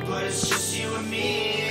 but it's just you and me.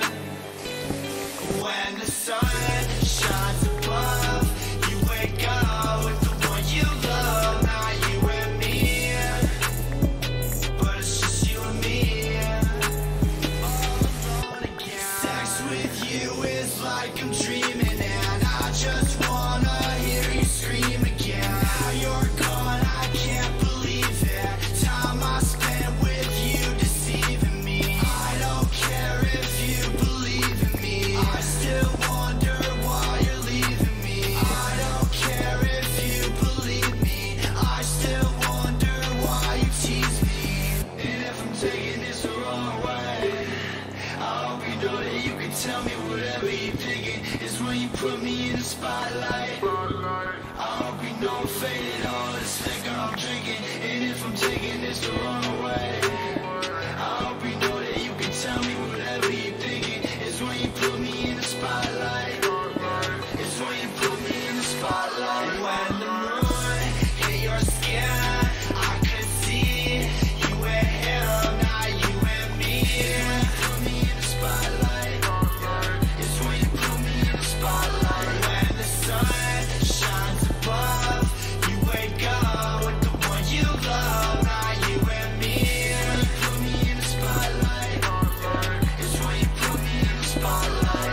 When the sun shines above, you wake up with the one you love. Not you and me, but it's just you and me. All alone again. Sex with you is like I'm dreaming, and I just wanna hear you scream again. Now you're gone, I can't believe it. Time I spent with you deceiving me. I don't care if you believe in me. I still wonder why you're leaving me. I don't care if you believe me. I still wonder why you tease me. And if I'm taking this the wrong way, I hope you know that you can tell me whatever you're thinking. It's when you put me in the spotlight. I hope you know I'm faded, all this liquor I'm drinking. And if I'm taking this the wrong way, I hope you know that you can tell me whatever you're thinking. It's when you put me in the spotlight. It's when you put me in the spotlight. When the moon hit your skin, I could see you and him, not you and me. It's when you put me in the spotlight. It's when you put me in the spotlight. When the sun shines above, you wake up with the one you love, not you and me. It's when you put me in the spotlight. It's when you put me in the spotlight.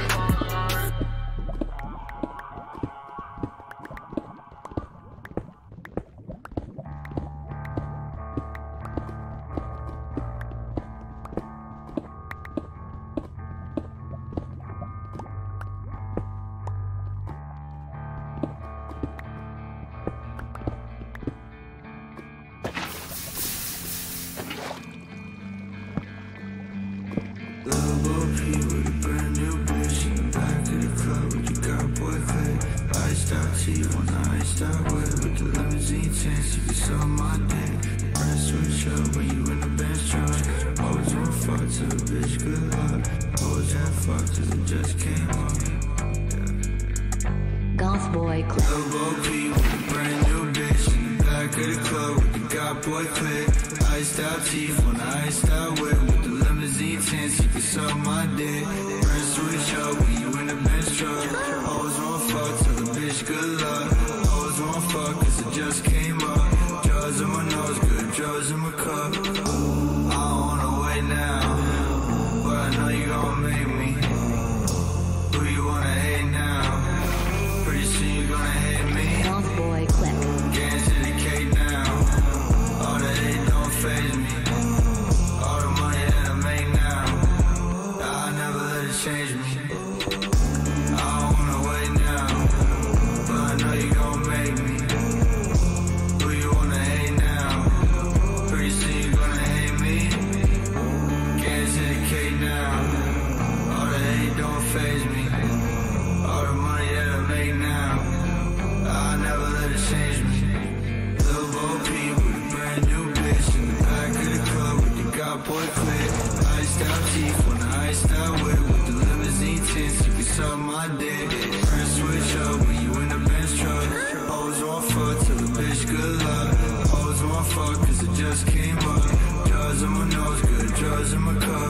Lil' OP with a brand new bitch in the back of the club with the got boy clip. Iced out tea on the iced out whip with the limousine tints. You can suck my dick. Press switch up when you in the Benz truck. Always want fuck till the bitch good luck. Always want fuck till it just came up. Goth Boy Clip. Lil' OP with a brand new bitch in the back of the club with the got boy clip. Iced out teeth on the iced out whip with the limousine tints. You can suck my dick. Press switch up when you in the Benz truck. Always want fuck till the bitch good luck. Always want fuck cause it just came up. Drugs in my nose, good drugs in my cup. I don't wanna wait now, but I know you gon' make me. Who you wanna hate now? Pretty soon you gonna hate me. Goth Boy Clip. Getting to the cake now. All the hate don't faze me. All the money that I make now, I never let it change me. I don't wanna wait now, but I know you gon' make me. Who you wanna hate now? Pretty soon you gonna hate me. Getting to the cake now. All the hate don't faze me. All the money that I make now, I never let it change me. Lil' OP with a brand new bitch in the back of the club with the got boy clip. Iced out teeth on the iced out whip with the limousine tints. You can suck my dick. Press switch up when you in the Benz truck. Always want fuck till the bitch good luck. Always want fuck cause it just came up. Drugs in my nose, good drugs in my cup.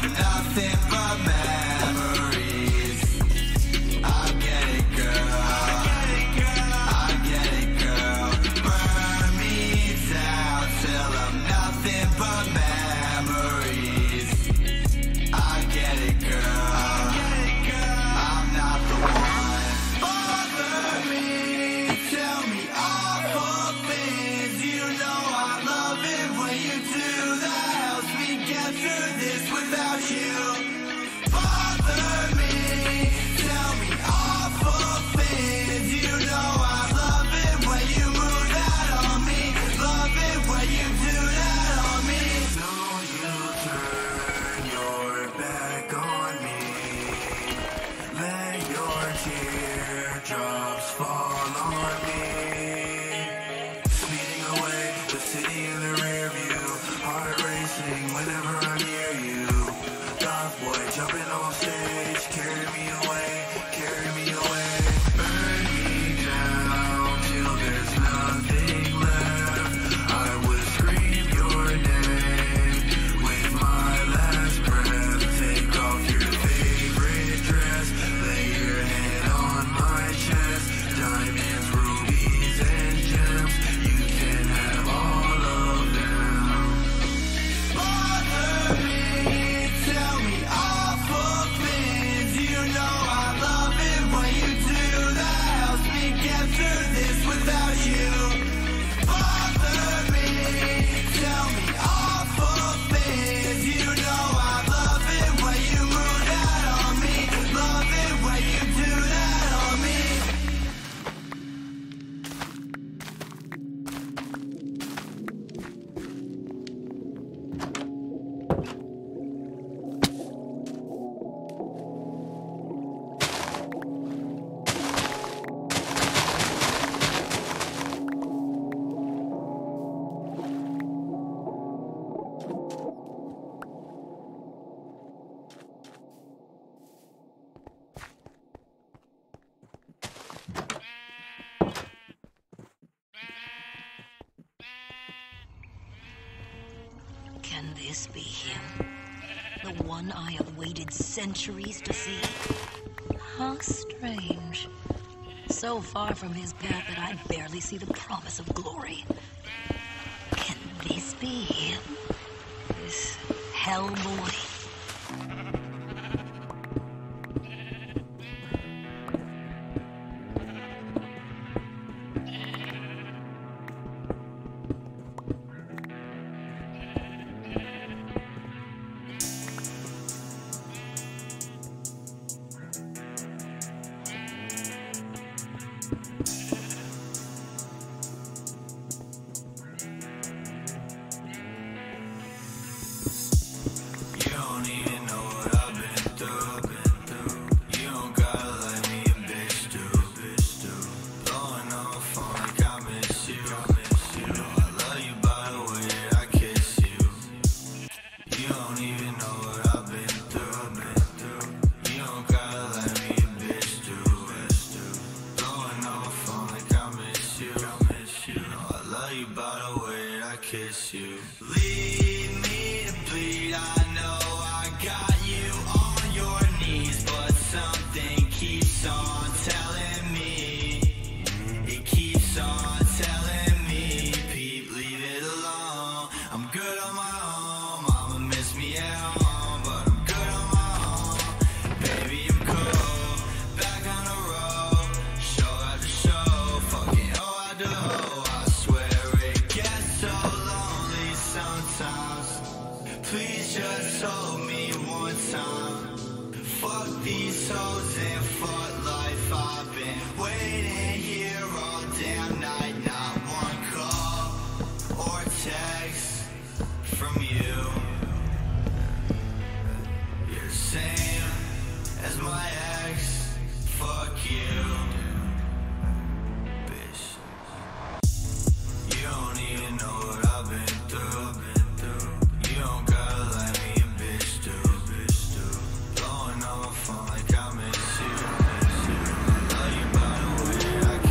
I'm nothing but memories. I get it, girl. I get it, girl. Burn me down till I'm nothing but memories. I get it, girl. I'm not the one. Bother me, tell me awful things. You know I love it when you do that. Helps me get through this without you. Bother me, tell me awful things. You know I love it when you move that on me. Love it when you do that on me. So you turn your back on me. Let your teardrops fall on me. Speeding away, the city in the rear view. Heart racing whenever I'm near you. Goth boy jumping off stage. Carry me away, carry me away. Burn me down till there's nothing left. I would scream your name with my last breath. Take off your favorite dress. Lay your head on my chest. Diamonds, rubies, and gems. You can have all of them. Bother me, tell me awful things. You know I love it when you do that. Helps me get through this without you. Bother me, tell me awful things. You know I love it when you move that on me. Love it when you do that on me. Can this be him? The one I have waited centuries to see? How strange. So far from his path that I barely see the promise of glory. Can this be him? This Hellboy? You don't even know what I've been through. You don't gotta let me a bitch do. Blowing on my phone like I miss you. I love you by the way that I kiss you. You don't even know what I've been through. You don't gotta let me a bitch do. Blowing on my phone like I miss you. I love you by the way that I kiss you. Lead me to bleed. I know I got you on your knees, but something keeps on telling me. It keeps on telling me, Pete, leave it alone. I'm good on my own. Mama miss me at home, but I'm good on my own. Baby, I'm cool. Back on the road, show after show. Fucking oh I do. I swear it gets so lonely sometimes. Please just hold me one time. Fuck these hoes and fuck life. I've been waiting here all damn night. Not one call or text from you. You're the same as my ex. Fuck you, bitch. You don't even know what I've been through. You don't gotta let me a bitch do. Blowing on my phone like I miss you. I love you by the way that I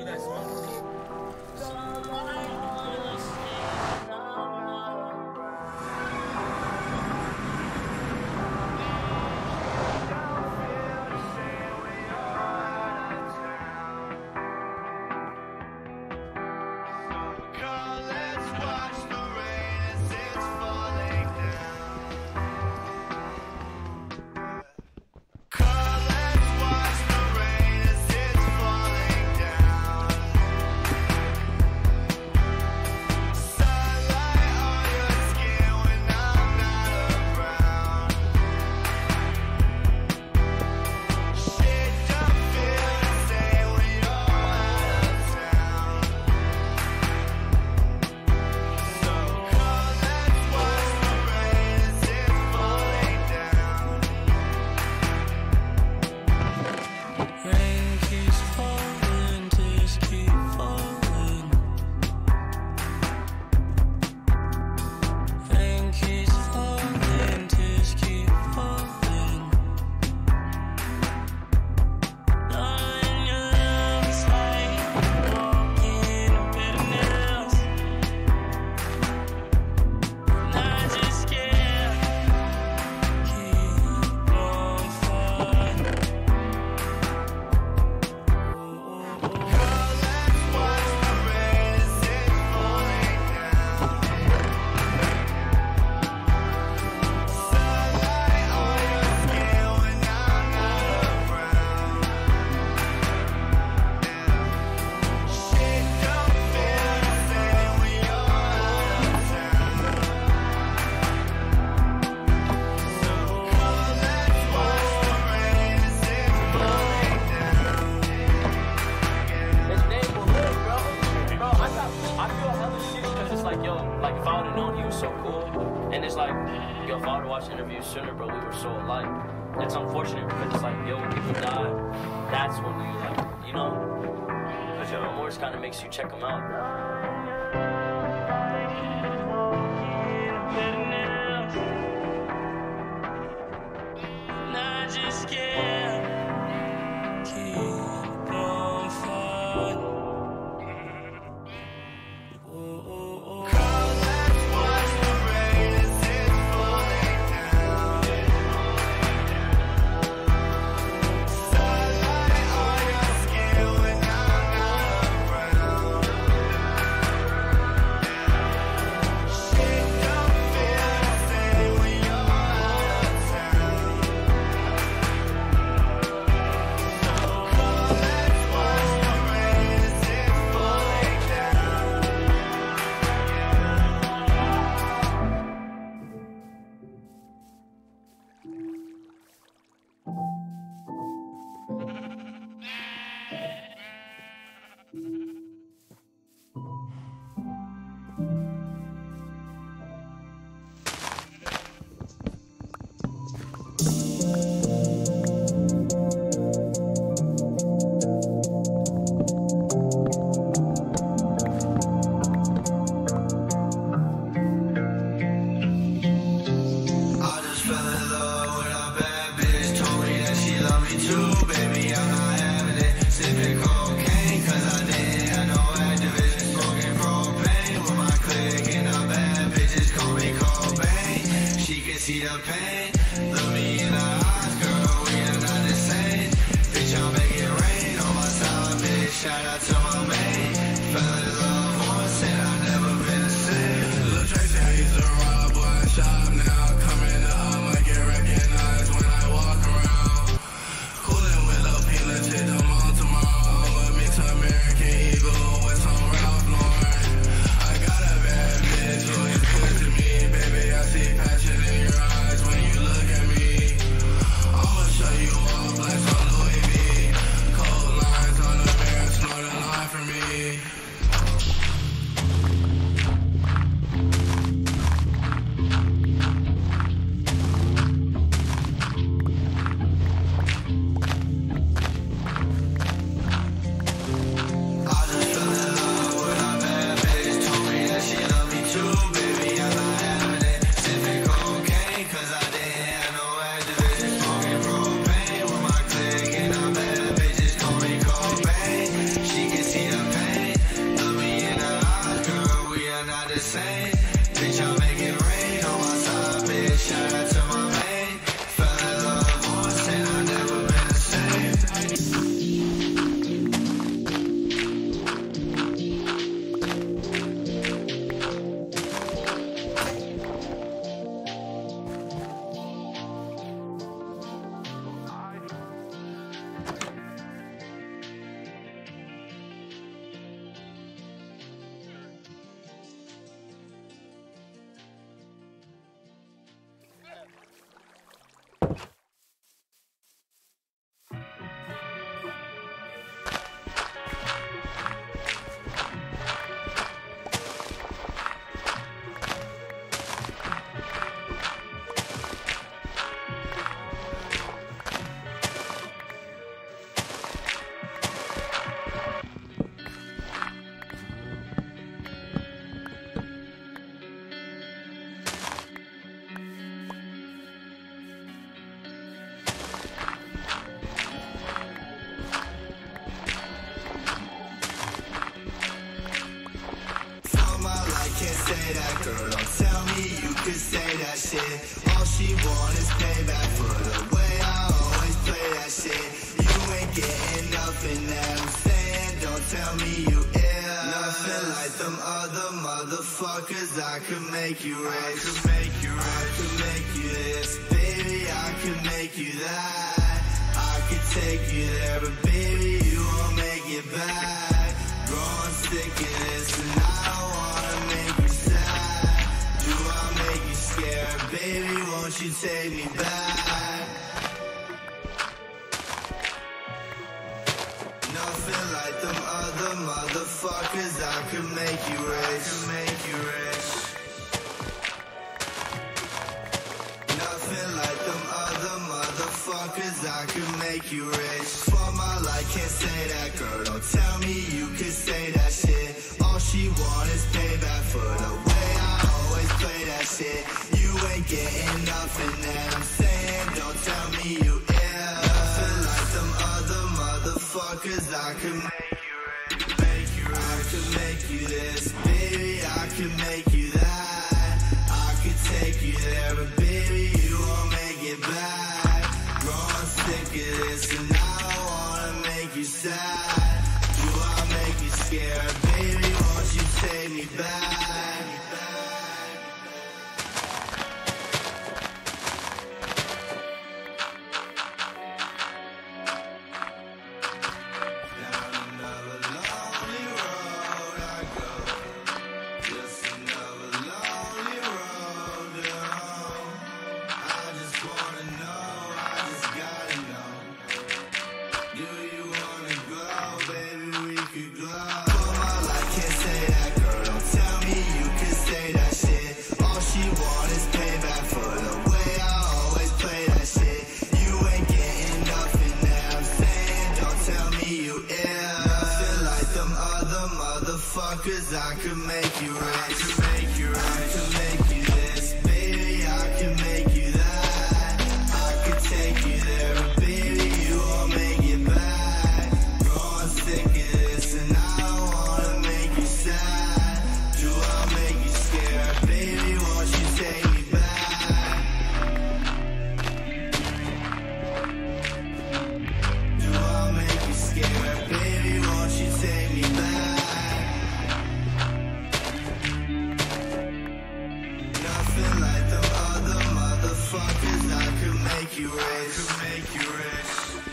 that smoke. Sooner, but we were so alike. It's unfortunate because it's like, yo, when people die, that's when we like, you know, because your remorse kind of makes you check them out. Not just scared, keep on fighting. See the pain, look me in the eyes, girl, we are not the same. Bitch, I'll make it rain on my side, bitch, shout out to my main. Fell in love once and I've never been the same. Lil' Tracy, I used to rob, boy, I shop now. Coming up, I get recognized when I walk around. Coolin' with Lil' P, let's hit them all tomorrow. I'm a mix American Eagle with some Ralph Lauren. I got a bad bitch, always good to me, baby, I see passion in your eyes when you look at me. I'ma show you all black on Louis V. Cold lines on the mirror, snort a line for me. me you ill. Nothing like them other motherfuckers. I could make you rich. I could make you rich. I could make you this, baby. I could make you that. I could take you there, but baby, you won't make it back. Growing sick of this, and I don't wanna make you sad. Do I make you scared, baby? Won't you take me back? Nothing like them other motherfuckers. I could make you rich. I could make you rich. Nothing like them other motherfuckers. I could make you rich. For my life, can't say that, girl. Don't tell me you could say that shit. All she want is payback for the way I always play that shit. You ain't getting nothing that I'm saying. Don't tell me you ill. Nothing like them other motherfuckers. I could make you rich. Make you rich. I could make you this, baby. I could make you that. I could take you there, but baby, you won't make it back. Growing sick of this, and I don't wanna make you sad. Do I make you scared, baby? Won't you take me back? Down another lonely road I go. Just another lonely road to home. I just wanna know, I just gotta know. Do you wanna go, baby? We could go. For my life, can't say that, girl. Don't tell me you can say that shit. All she want is payback for the way I always play that shit. You ain't getting nothing that I'm saying. Don't tell me you ill. Nothing like them other motherfuckers. I could make you rich. I could make you rich. I could make you this, baby. I could make you that. I could take you there, but baby, you won't make it back. Growing sick of this, and I don't wanna make you sad. Do I make you scared, baby? Won't you take me back? Do I make you scared, baby? Won't you take me back? Nothing like them other motherfuckers. I could make you rich. I could make you rich.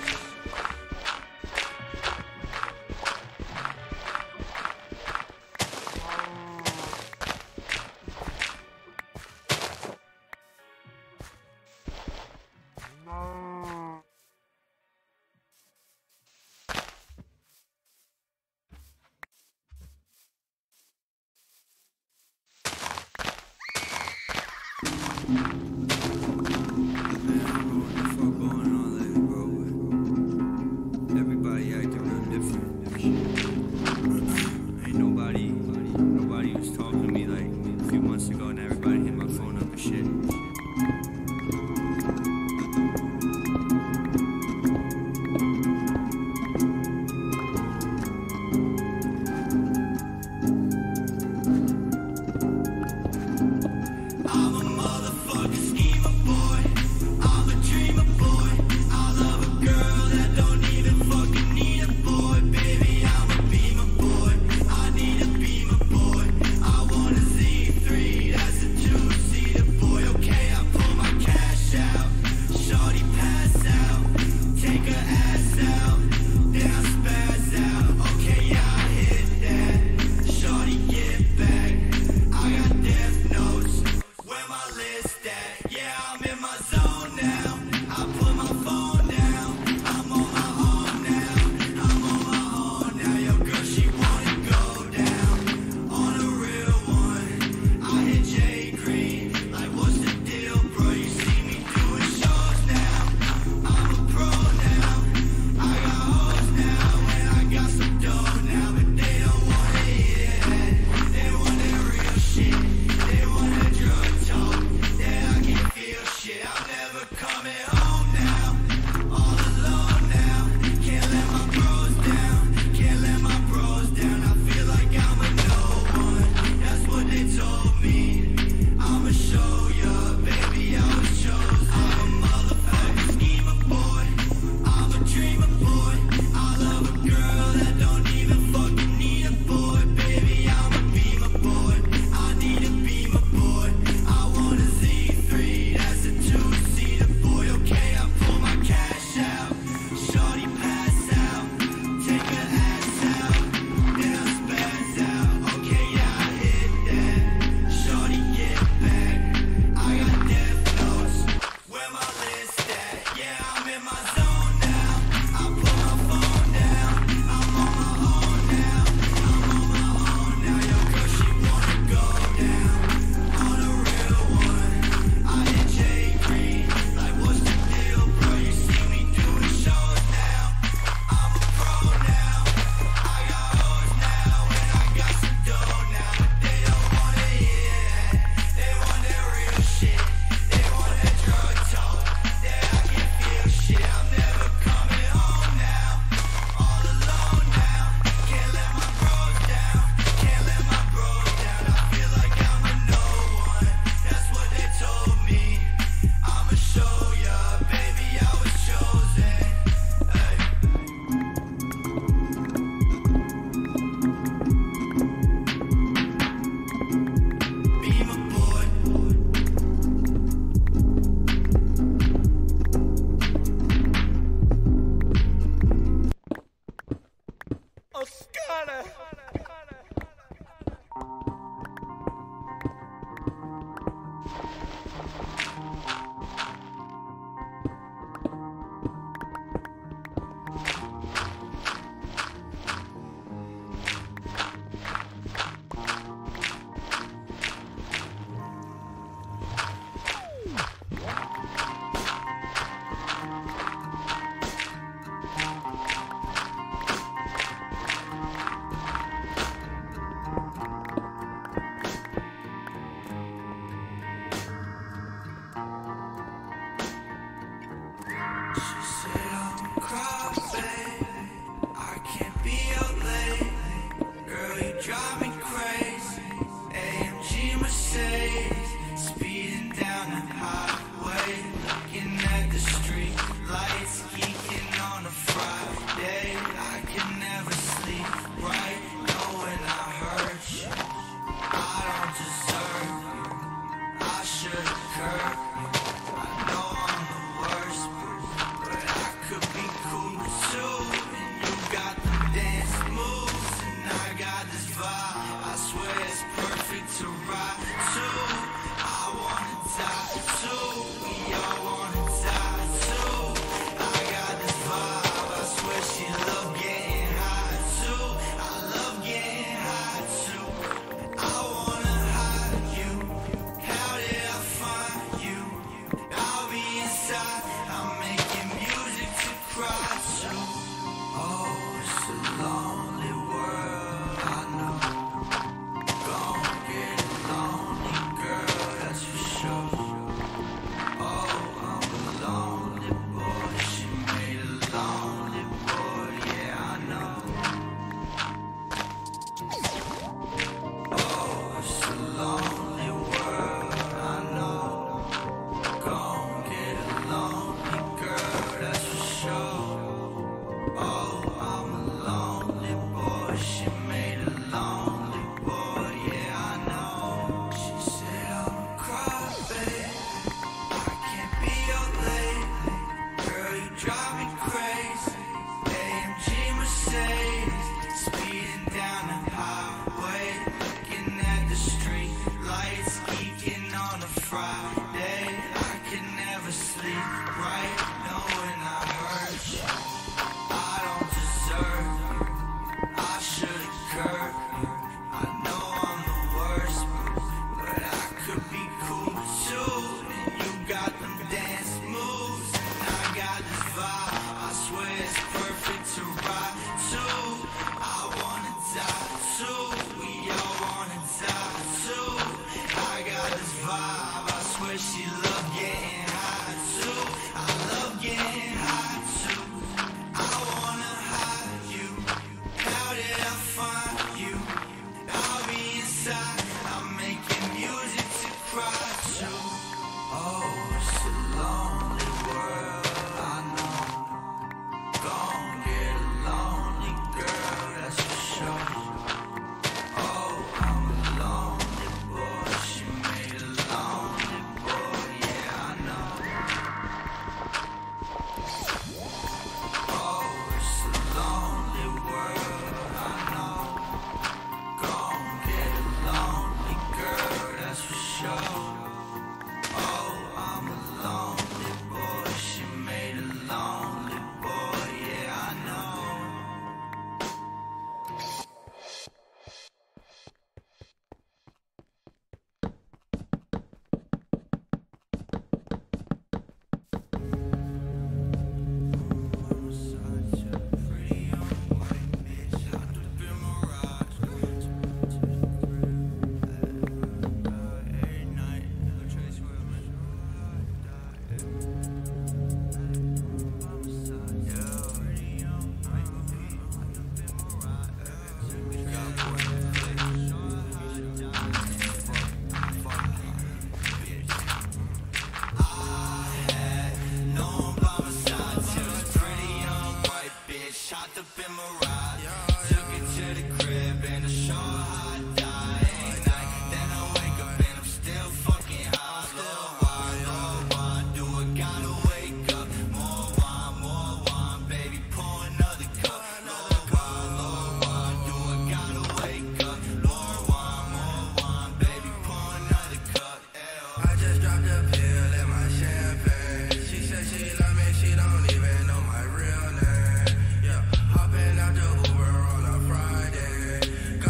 Everybody acting real different. Ain't nobody was talking to me like a few months ago, and everybody hit my phone up and shit. I'm a motherfucker.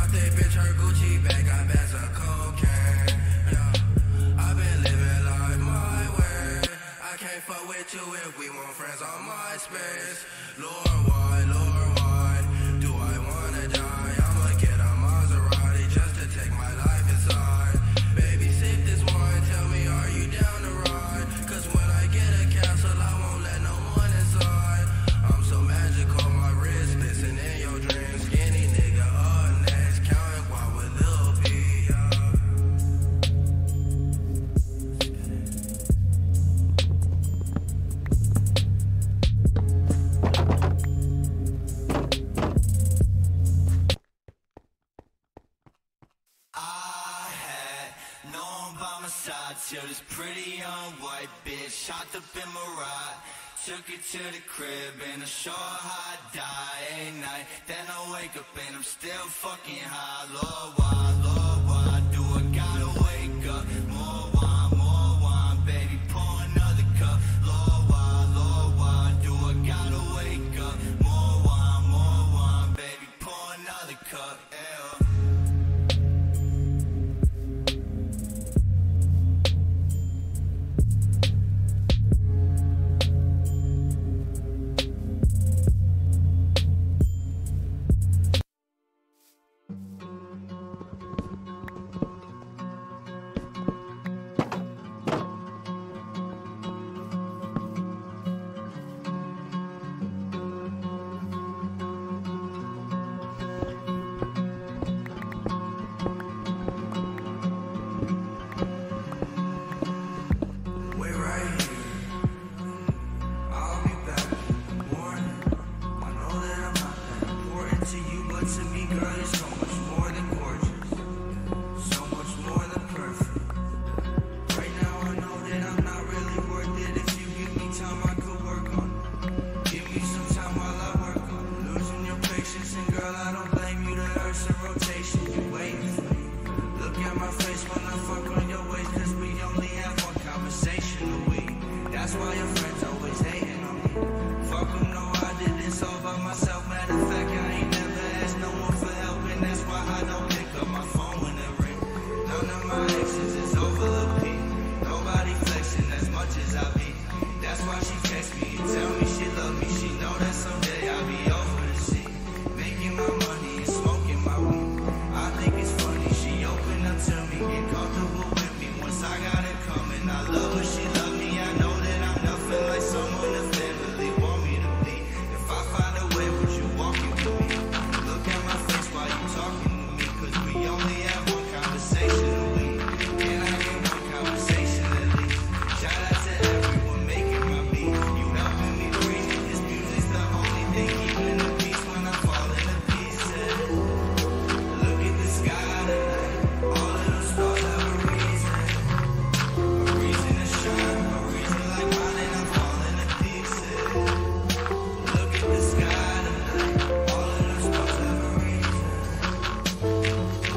Bought that bitch her Gucci bag, got bags of cocaine. Yeah, I've been living life my way. I can't fuck with you if we want friends on MySpace. Lord, why do I wanna die? I'ma get a Maserati just to take my life inside. Baby, sip this wine, tell me, are you down to ride? Cause when I get a castle, I won't let no one inside. I'm so magical, my wrist listen in your dreams. Skinny nigga up next, counting guap with Lil P, I had no one by my side till this pretty young white bitch hopped up in my ride. Took it to the crib and I show her how I die at night. Then I wake up and I'm still fucking high. Lord, why do I gotta wake up? More wine, baby, pour another cup. Lord, why do I gotta wake up? More wine, baby, pour another cup. Ew. Wait right here. I'll be back in the morning. I know that I'm not that important to you, but to me, girl, you're so much more than gorgeous. So much more than perfect. Right now, I know that I'm not really worth it. If you give me time, I could work on it. Give me some time while I work on it. Losing your patience, and girl, I don't blame you. The earth's in rotation. You waiting for me. Look at my face when I fuck on your waist, cause we only have one conversation a week. That's why your friends always hating on me. Fuck them, no, I did this all by myself. Matter of fact, I ain't never asked no one for help, and that's why I don't pick up my phone when it ring. None of my exes is over the peak. Nobody flexing as much as I be. That's why she text me and tell me she love me. She know that someday I'll be over the sea. Making my money and smoking my weed. I think it's funny, she opened up to me, get comfortable with me. Once I got it coming, I love her, she love me. I know that I'm nothing like someone the family want me to be. If I find a way, would you walk it with me? Look at my face while you talking to me, cause we only have one conversation a week. Can I get one conversation at least? Shout out to everyone making my beat. You helping me breathe. This music's the only thing keeping the peace when I fall into pieces. Look at the sky tonight. All of those stars have a reason. A reason to shine. A reason like mine, and I'm falling to pieces. Look at the sky tonight. All of those stars have a reason.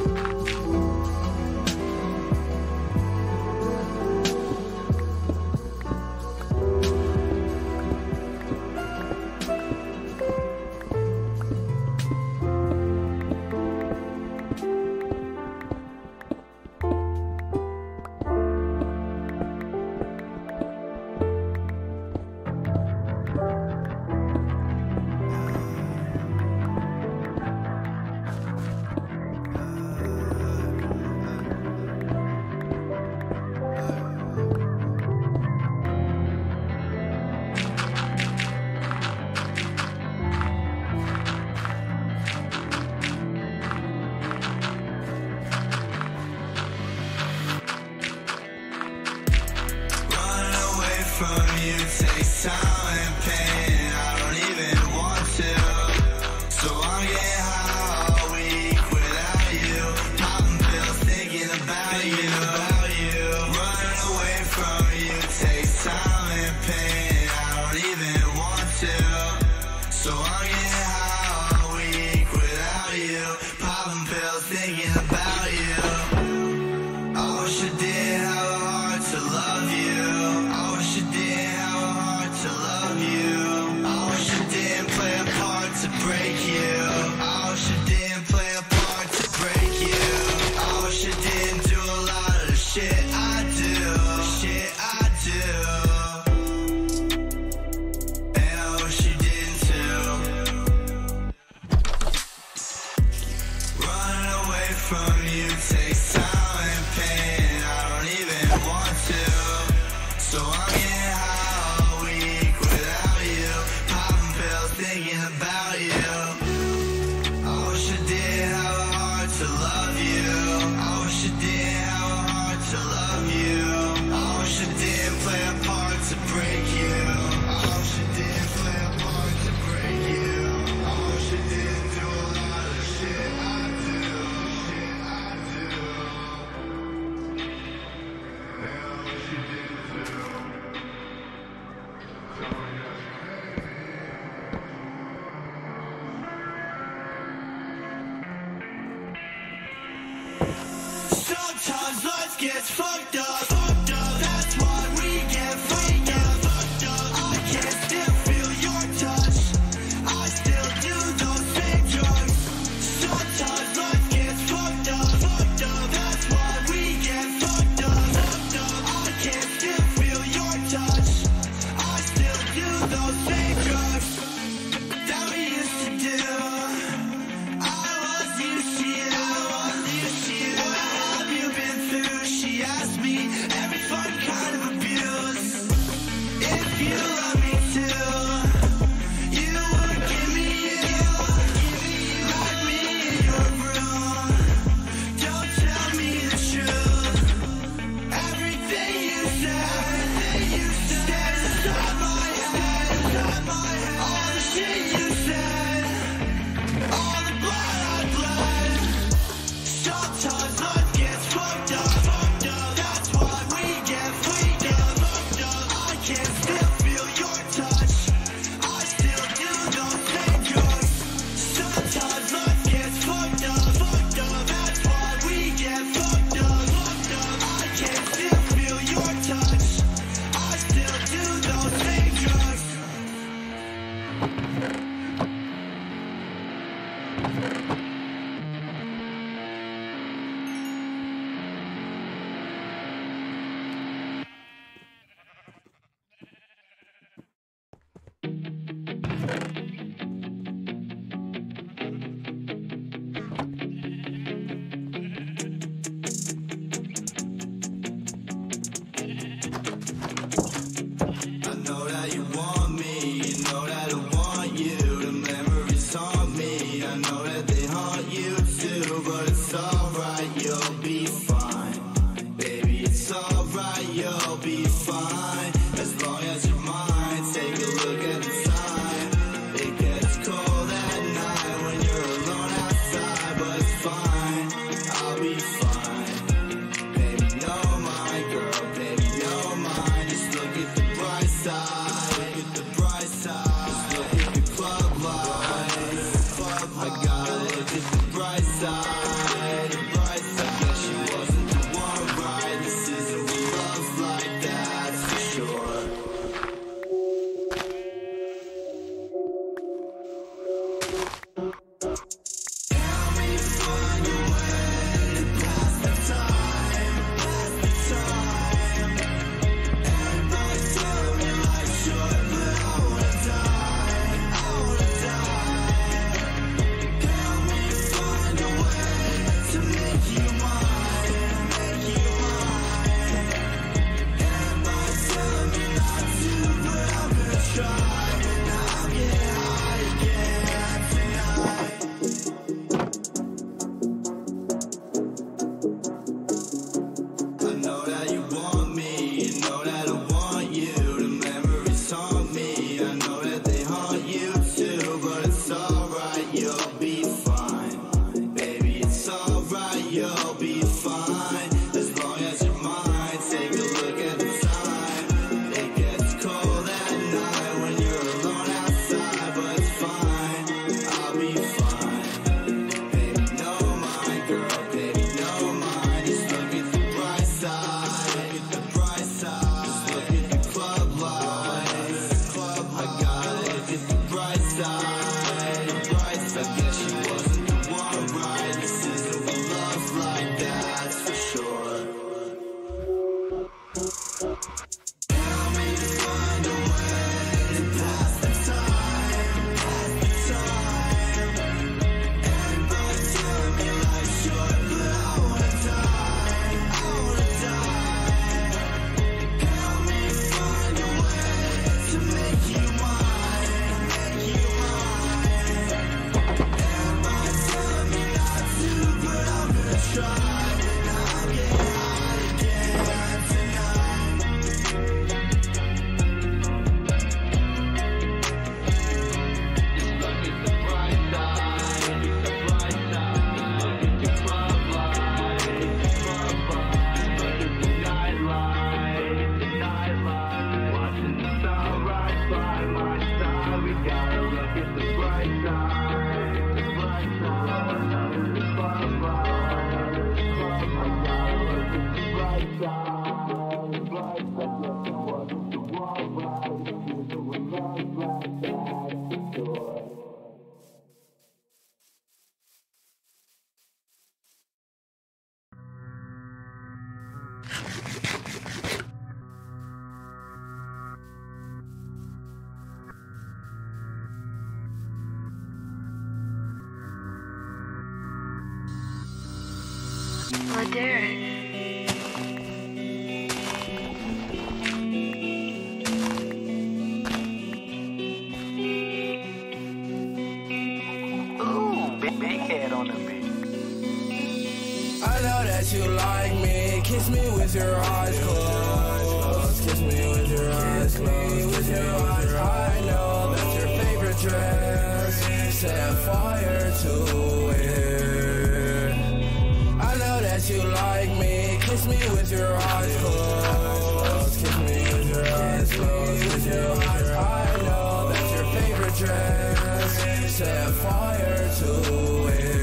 From you takes time and pain. I don't even want to. So I get high all week without you. Popping pills thinking about you. Running away from you takes time and pain. I don't even want to. So I get high all week without you. Popping pills thinking about you. I wish I did have a heart to love you. I wish I did have a heart to love you. I wish I didn't play a part to break you. I wish I didn't play a part to break from you takes time and pain. I don't even want to, so I'm getting high all week without you. Popping pills, thinking about you. I wish I did have a heart to love you. I wish I did have a heart to love you. I wish I didn't play a part to break you. I wish I didn't play a part to break you. I wish I didn't do a lot of shit I do. Sometimes life gets fucked up. That's why we get fucked up. I can still feel your touch. I still do those same drugs. Sometimes life gets fucked up. That's why we get fucked up. I can still feel your touch. I still do those same drugs that we used to do. I was used to you. What have you been through? She asked me every fun kind of abuse. If you love me too, you would give me you. Lock me in your room. Don't tell me the truth. Everything you said stays inside my head. All the shit you said, all the blood I bled. Sometimes life gets fucked up. That's why we get fucked up. I can still feel your touch. I still do those same drugs. Sometimes life gets fucked up. That's why we get fucked up. I can still feel your touch. I still do those same drugs. I know that you want me, you know that I want you. The memories haunt me, I know that they haunt you too. But it's alright, you'll be fine. Baby, it's alright, you'll be fine. As long as you're mine, take a look at the time. It gets cold at night when you're alone outside. But it's fine, I'll be fine. Baby, no mind, girl, baby, no mind. Just look at the bright side. Look at the bright side. Just look at the club lights. I gotta look at the bright side. The bright side. I guess she wasn't the one, right? This isn't what love's like, that's for sure. Help me find a way to pass the time, pass the time. Everybody tell me life's short, but I wanna die, I wanna die. Help me find a way to make you mine, make you mine. Everybody tell me not to, but I'm gonna try. And I'll get high again tonight. I know that you want me, you know that I want you. The memories haunt me, I know that they haunt you too. But it's alright, you'll be fine. Baby, it's alright, you'll be fine. As long as you're mine, take a look at the time. It gets cold at night when you're alone outside. But it's fine, I'll be fine. Baby, no mind, girl, baby, no mind. Just look at the bright side. Look at the bright side. Just look at the club lights. I gotta look at the bright side. The bright side. I guess she wasn't the one, right? This isn't what love's like, that's for sure. Help me find a way to pass the time, pass the time. Everybody tell me life's short, but Derek. Ooh, big head on the beat. I know that you like me. Kiss me with your eyes closed. Kiss me with your eyes closed. With your eyes, I know that's your favorite dress. Set fire to it. I know that you like me. Kiss me with your eyes closed. Kiss me with your eyes closed. With your eyes, I know that's your favorite dress. Set fire to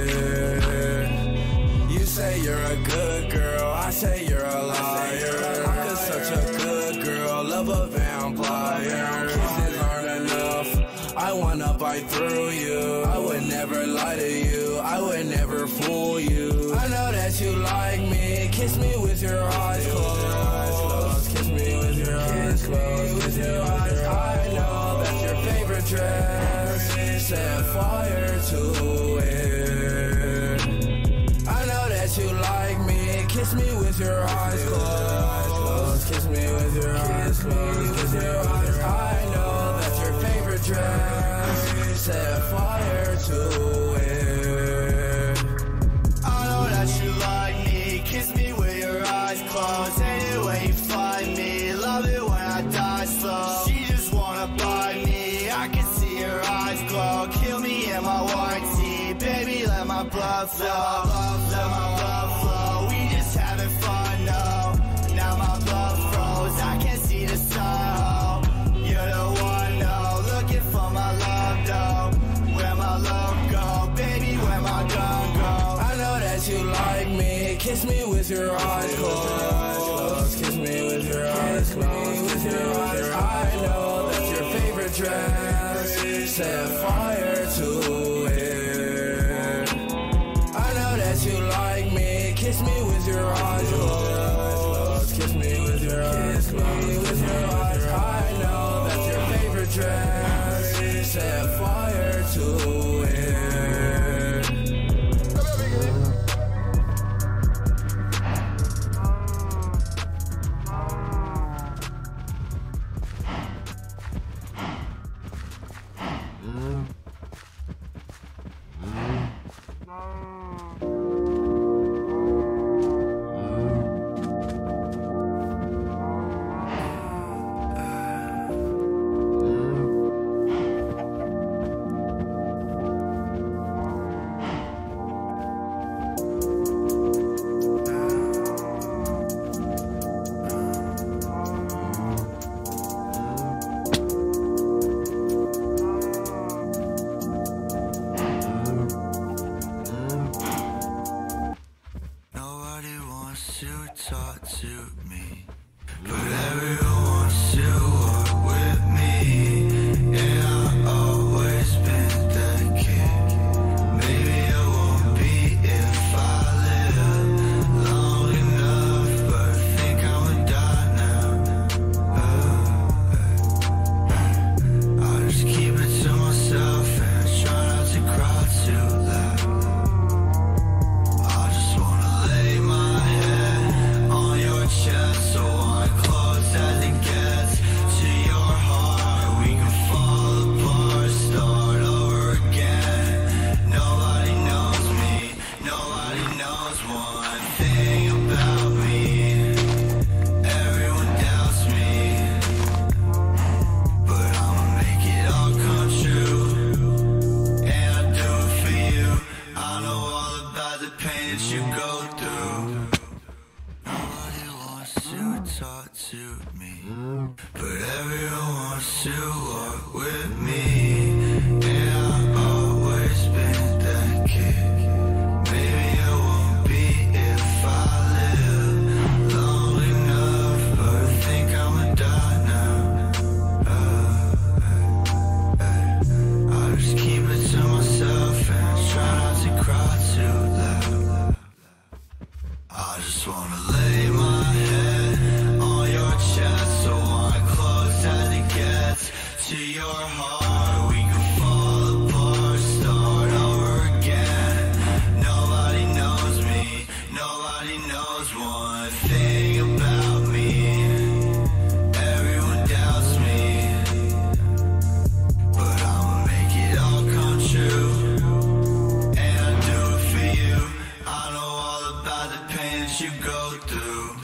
it. You say you're a good girl, I say you're a liar. Cause such a good girl, love a vampire. Kisses aren't enough, I wanna bite through you. I would never lie to you, I would never fool you. I know that you like me, kiss me with your eyes closed. Kiss me with your eyes closed. With your eyes, I know that's your favorite dress. Set fire to it. I know that you like me. Kiss me with your eyes closed. Kiss me with your eyes closed. With your eyes, I know that's your favorite dress. Set fire to it. I know that you like me. Kiss me with your eyes closed. Anyway, you find me. Love it when I die slow. She just wanna bite me. I can see her eyes glow. Kill me in my white tee. Baby, let my blood flow. Let my blood flow. We just having fun, no. Now my blood froze. I can't see the sun. You're the one, no. Looking for my love, though. Where my love go? Baby, where my gun go? I know that you like me. Kiss me with your eyes closed. Kiss me with your eyes closed. With your eyes, I know that's your favorite dress. Set fire to it. I know that you like me. Kiss me with your eyes closed. Kiss me with your eyes closed. With your eyes, I know that's your favorite dress. Set fire to it. Nobody wants to talk to me, but everyone wants to walk with me. Yeah, I've always been that kid. Maybe I won't be if I live long enough, but I think I'ma die now. I just keep it to myself and try not to cry too loud. I just wanna lay my head on your chest, so I'm close as it gets to your heart. We can fall apart, start over again. Nobody knows me, nobody knows one thing about me. Everyone doubts me, but I'ma make it all come true. And I do it for you. I know all about the pain that you go through. Nobody wants to talk to me, but everyone wants to walk with me. Yeah, I've always been that kid. Maybe I won't be if I live long enough, but I think I'ma die now. I just keep it to myself and try not to cry too loud. I just wanna lay my head on your chest, so I'm close as it gets to your heart. We can fall apart, start over again. Nobody knows me, nobody knows that you go through.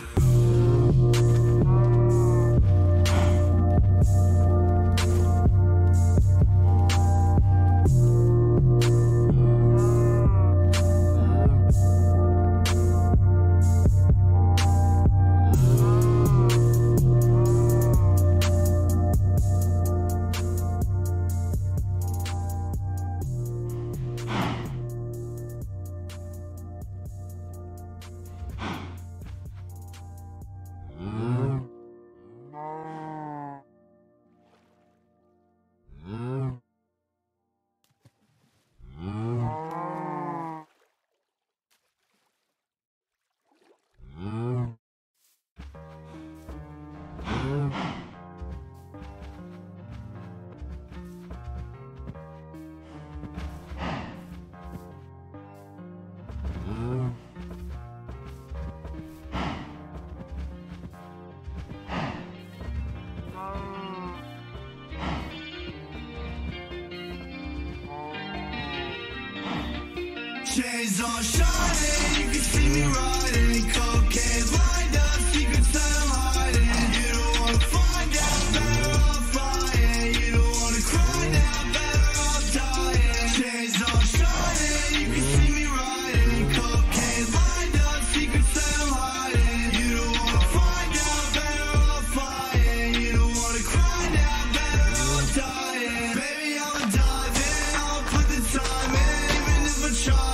Chains on shining, you can see me riding. Cocaine lined up, secrets that I'm hiding. You don't wanna find out, better off flying. You don't wanna cry now, better off dying. Chains on shining, you can see me riding. Cocaine lined up, secrets that I'm hiding. You don't wanna find out, better off flying. You don't wanna cry now, better off dying. Baby, I'ma dive in, I'll put the time in, even if I try.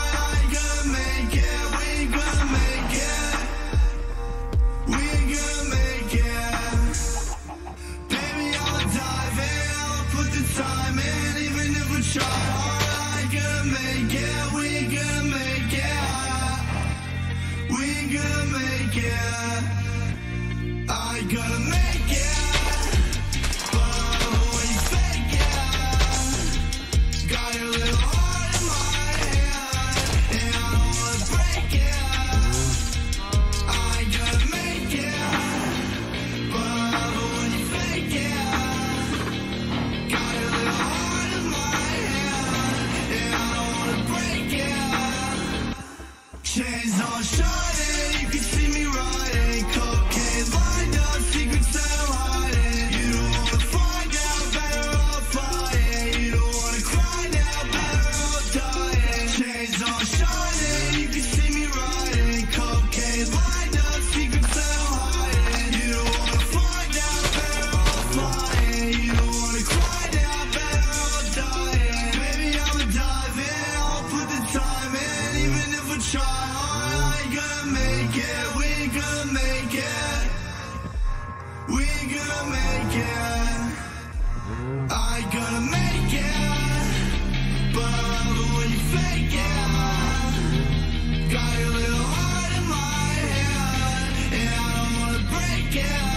I gotta make it, but when you fake it, got your little heart in my hand, and I don't wanna break it. I gotta make it, but when you fake it, got your little heart in my hand, and I don't wanna break it. Chains on shining, you can see me riding. Cocaine lined up, secrets that I'm hiding. You don't wanna find out, better off flying. You don't wanna cry now, better off dying. Chains on shining, you can see me riding. Cocaine lined up, secrets that I'm hiding. You don't wanna find out, better off flying. You don't wanna cry now, better off dying. Baby, I'ma dive in, I'll put the time in, even if I try hard, I ain't gonna make it. We ain't gonna make it. We ain't gonna make it. I gotta make it, but when you fake it, got your little heart in my hand, and I don't wanna break it.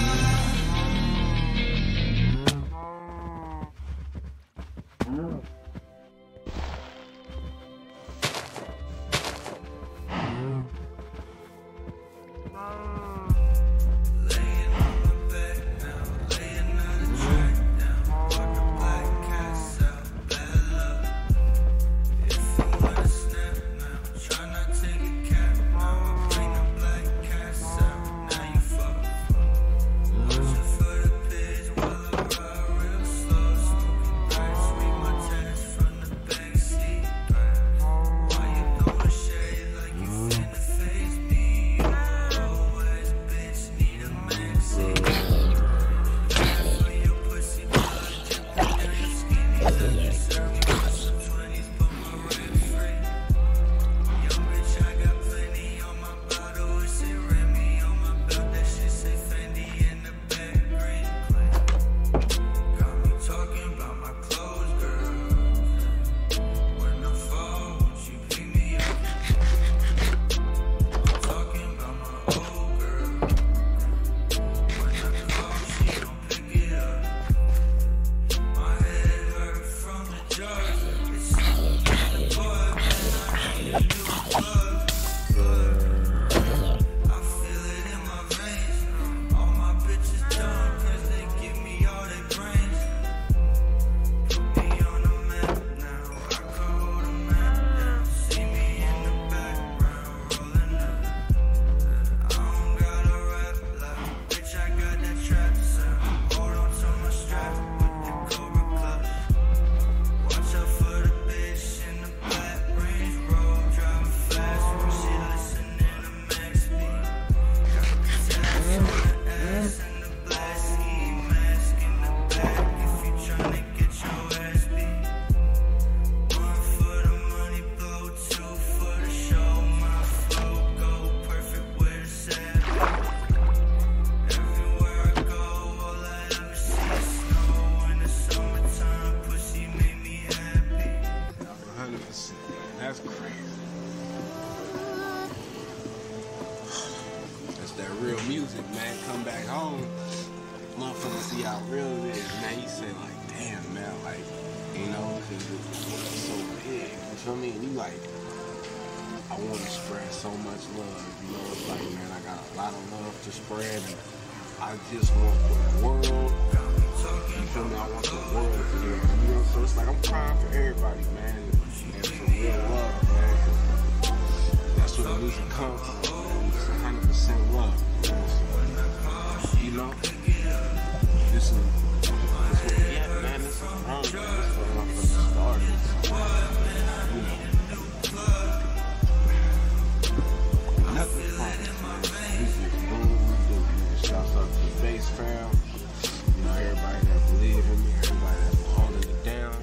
Laying on my bed now, laying on the track down. Walk the black cats out, bad luck. If you wanna snap, real music, man. Come back home, motherfuckers see how real it is, man. You say like, damn, man, like, you know, because it's so big. You feel me? And you like, I want to spread so much love. You know, it's like, man, I got a lot of love to spread. And I just want the world. You feel me? I want the world to hear. You know, so it's like I'm crying for everybody, man, and for real love, man. That's where the music comes from, man. It's 100% love. You know, this is where we at, man. This is wrong, man. This is where my fucking started. You know, nothing wrong, man. We just boom, we do. Shouts out to the bass fam. You know, everybody that believe in me, everybody that's holding it down.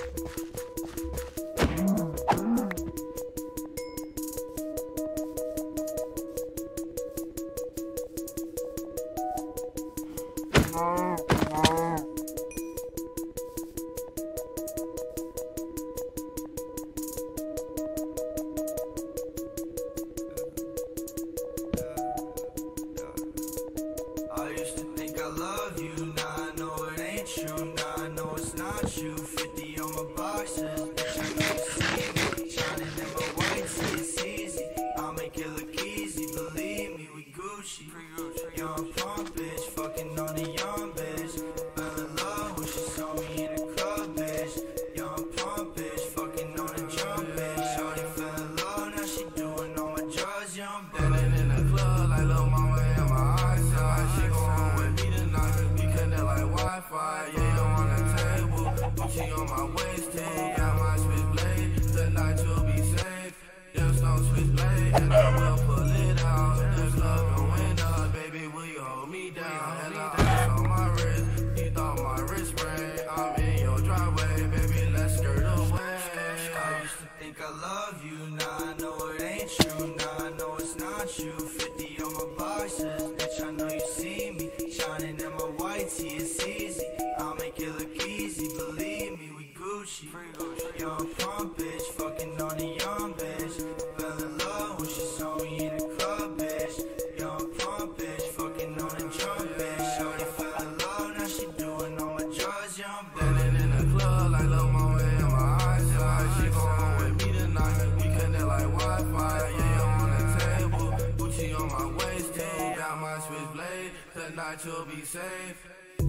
I used to think I love you, now I know it ain't true. Now I know it's not you. 50 on my boxes, bitch, I know you see me. Shining in my white tee, it's easy. I'll make it look easy, believe me, we Gucci. Young pump bitch, fucking on a young bitch. Fell in love when she saw me in a club, bitch. Young pump bitch, fucking on a drum bitch. Shorty fell in love, now she doing all my drugs, young bitch. Ballin' in the club like Lil Mama in my eyesight. She go home with me tonight. We connect like Wi-Fi. Yeah, you on the table. Gucci on my waist, got my switchblade. The night you'll be safe. Just don't switchblade, and I will pull it out. This love and win up, baby. Will you hold me down? And I ice on my wrist. You thought my wrist ring. I'm in your driveway, baby. Let's skirt away. I used to think I love you, now I know it ain't true. Now I know it's not you. 50 on my boxes, bitch, I know you see me. Shining in my white tee, it's easy. I'll make it look easy, believe me, we Gucci. Young pump bitch, fucking on a young bitch. Fell in love when she saw me in a club, bitch. Young pump bitch, fucking on a drum bitch. Shorty fell in love, now she doing all my drugs, young bitch. Ballin' in the club like Lil Mama in my eyesight. She go home with me tonight. We connect like Wi-Fi. Yeah, you on the table. Gucci on my waist, got my switchblade. Tonight you'll be safe.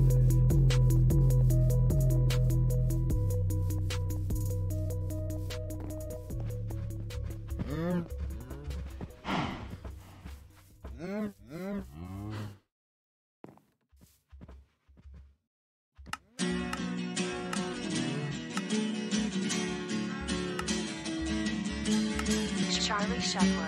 Charlie Shuffler.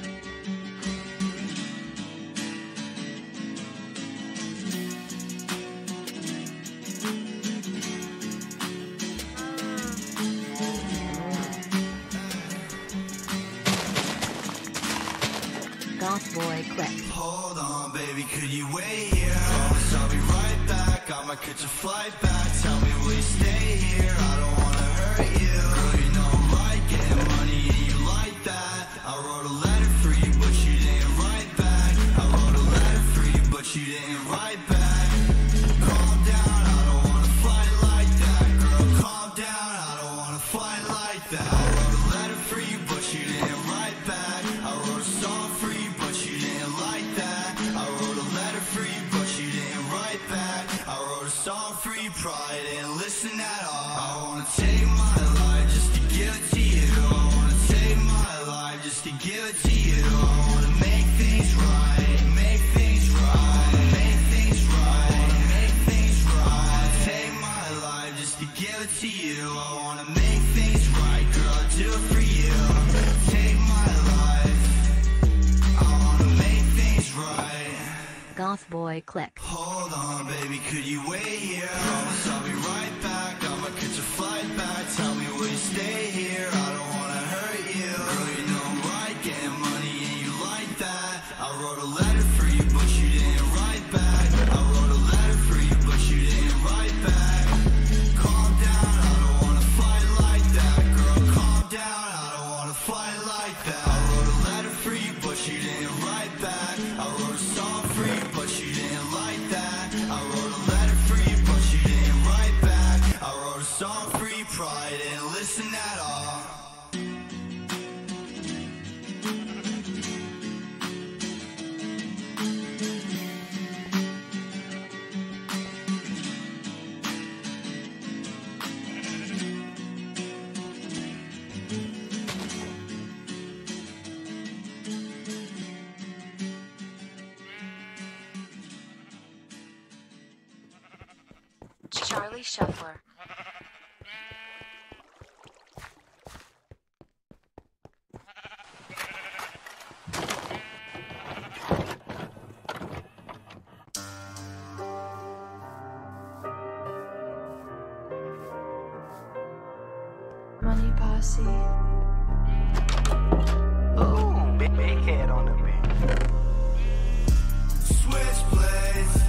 Goth Boy Click. Hold on, baby, could you wait here? Promise I'll be right back. I might catch a flight back. Tell me, will you stay here? I don't wanna hurt you. Girl, you know I'm right, getting money and you like that. I wrote a letter for you, but you didn't write back. I wrote a letter for you, but you didn't write back. Calm down, I don't wanna fight like that. Girl, calm down, I don't wanna fight like that. I wrote a letter for you, but you didn't write back. I wrote a song for you, but you didn't like that. I wrote a letter for you, but you didn't write back. I wrote a song for you, probably didn't listen at all. I wanna take my life just to give it to you. I wanna take my life just to give it to you. I wanna make things right, make things right, make things right, make things right. Take my life just to give it to you. I wanna make things right, girl, I'll do it for you. Take my life, I wanna make things right. Goth Boy Click. Hold on, baby, could you wait here? Promise I'll be right back. I'ma catch a flight back. Tell me, will you stay here? I don't wanna hurt you. Girl, you know I'm right, getting money and you like that. I wrote a letter for you, but you didn't write back. I wrote a letter for you, but you didn't write back. Calm down, I don't wanna fight like that. Girl, calm down, I don't wanna fight like that. I wrote a letter for you, but you didn't write back. I wrote a song for you, but you didn't like that. I wrote a letter for you, but you didn't write back. I wrote a song for you, probably didn't listen at all. Charlie Shuffler. Posse. Ooh, big head on the beat. Switchblades,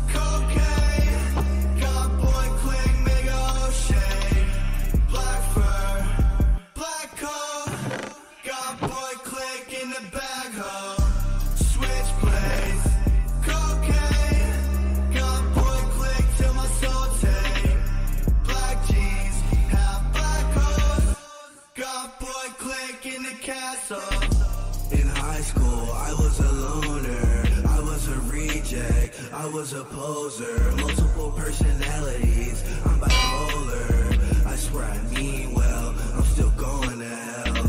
cocaine, got boy click, mega O'Shea, black fur, black coat, got boy click in the bag ho. Switchblades, cocaine, got boy click till my soul take. Black jeans, half black coat, got boy click in the castle. In high school, I was a loner. I was a reject, I was a poser. Multiple personalities, I'm bipolar. I swear I mean well, I'm still going to hell.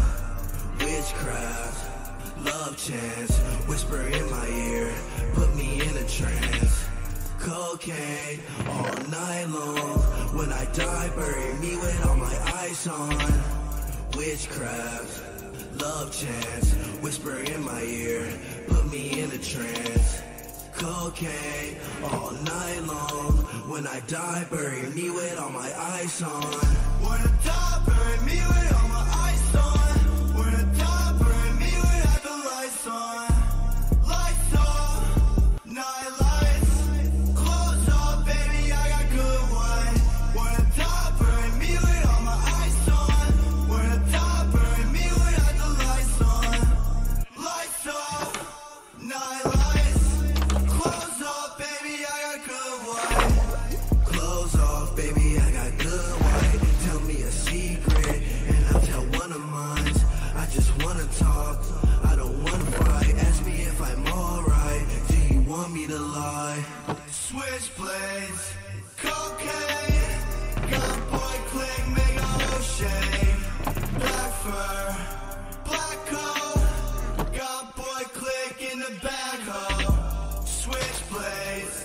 Witchcraft, love chance, whisper in my ear, put me in a trance. Cocaine, all night long. When I die, bury me with all my ice on. Witchcraft, love chance, whisper in my ear, put me in a trance. Cocaine, all night long. When I die, bury me with all my ice on. When I die, bury me with all my ice on. When I die, bury me without the lights on. Lights off, night lights, clothes off, baby, I got good wine. When I die, bury me with all my ice on. When I die, bury me without the lights on. Lights off, night lights, clothes off, baby, I got good wine. Clothes off, baby, I got good wine. Tell me a secret, and I'll tell one of mine. I just wanna talk, I don't wanna fight. Ask me if I'm alright, do you want me to lie? Switchblades, cocaine, got boy click, mega O'Shea, black fur, black coat, got boy click in the bag ho. Switchblades,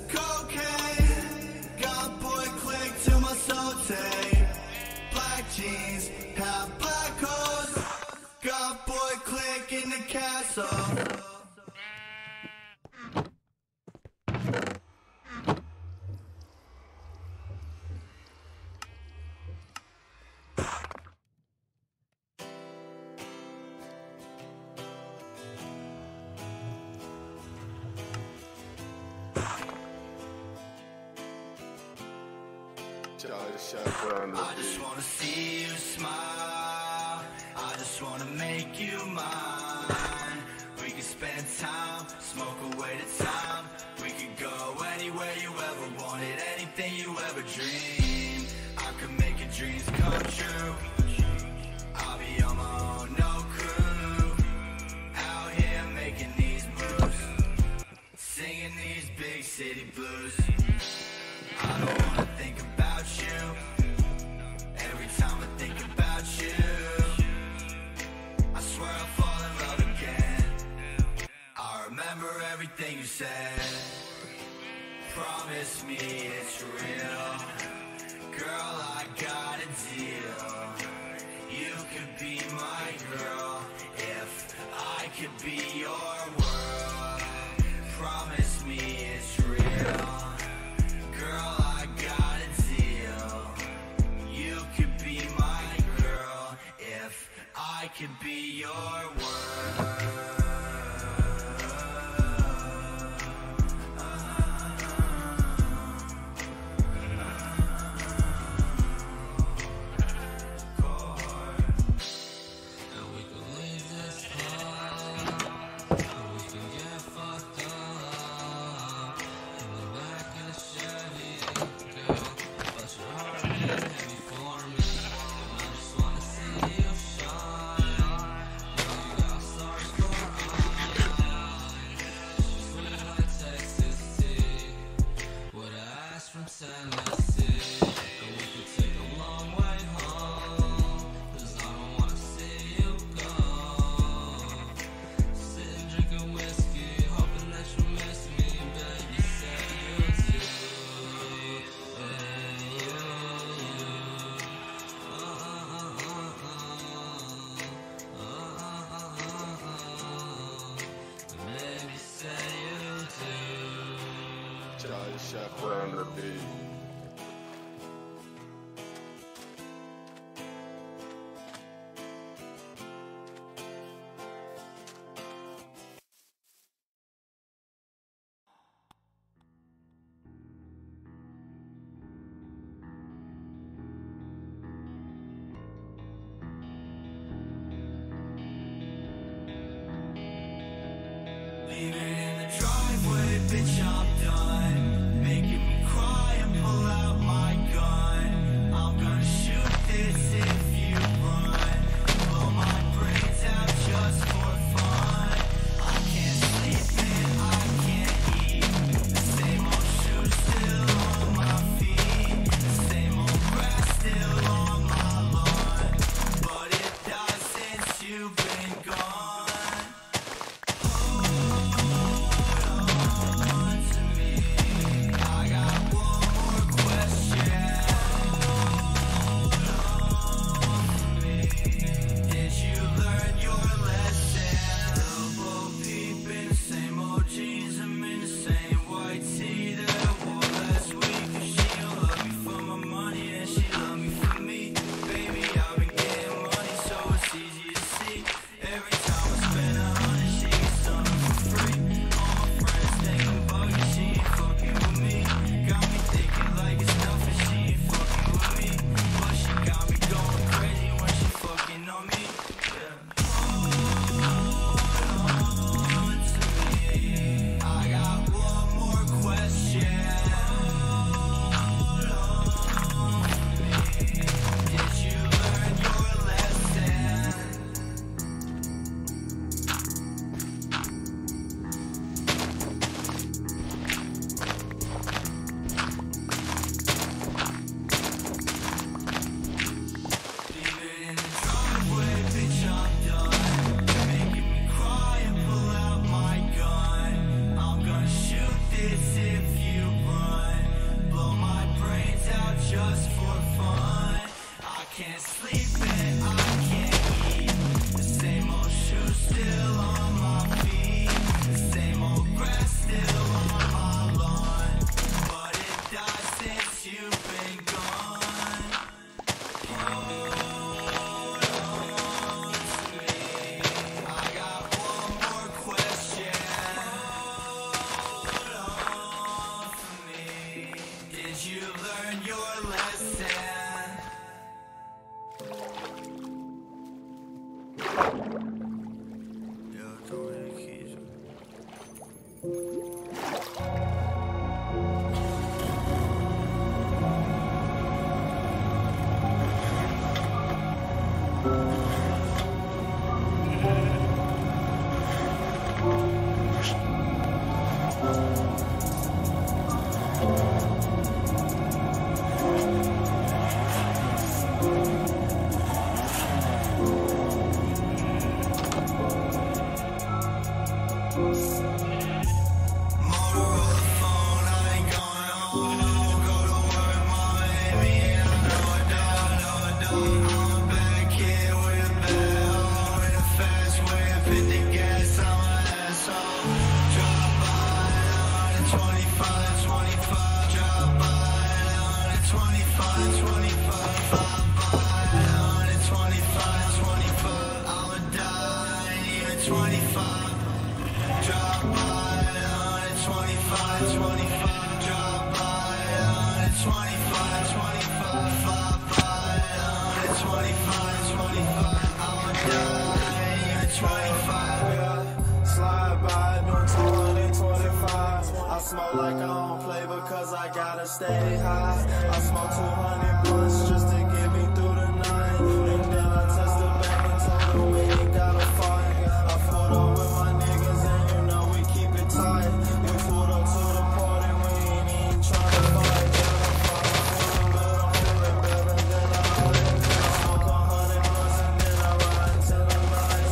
cocaine, got boy click till my soul take. Black jeans, half black coats, got boy click in the castle. I just wanna see you smile, I just wanna make you mine. We can spend time, smoke away the time. We could go anywhere you ever wanted, anything you ever dreamed. I could make your dreams come true. I'll be on my own, no crew. Out here making these moves, singing these big city blues. I don't wanna think about you. Every time I think about you, I swear I'll fall in love again. I remember everything you said. Promise me it's real. Girl, I got a deal. You could be my girl if I could be your world. Promise me it's real. Girl, I got a deal. You could be my girl if I could be your world. Chef on the beat. 25, 25. Drop by 125, 25. Fly by 125, 25. I'ma die even 25. Drop by 125, 25. Drop by 125, 25. Fly by 125, 25. I'ma die even 25. Slide by, doing 225. I smoke like I don't play because I gotta stay high. I smoke 200 blunts just to get me through the night. And then I tested back and told them we ain't gotta fight. I pulled up with my niggas and you know we keep it tight. We pulled up to the party, we ain't even trying to fight. I'm feeling better than I would. I smoke 100 blunts and then I ride till the night.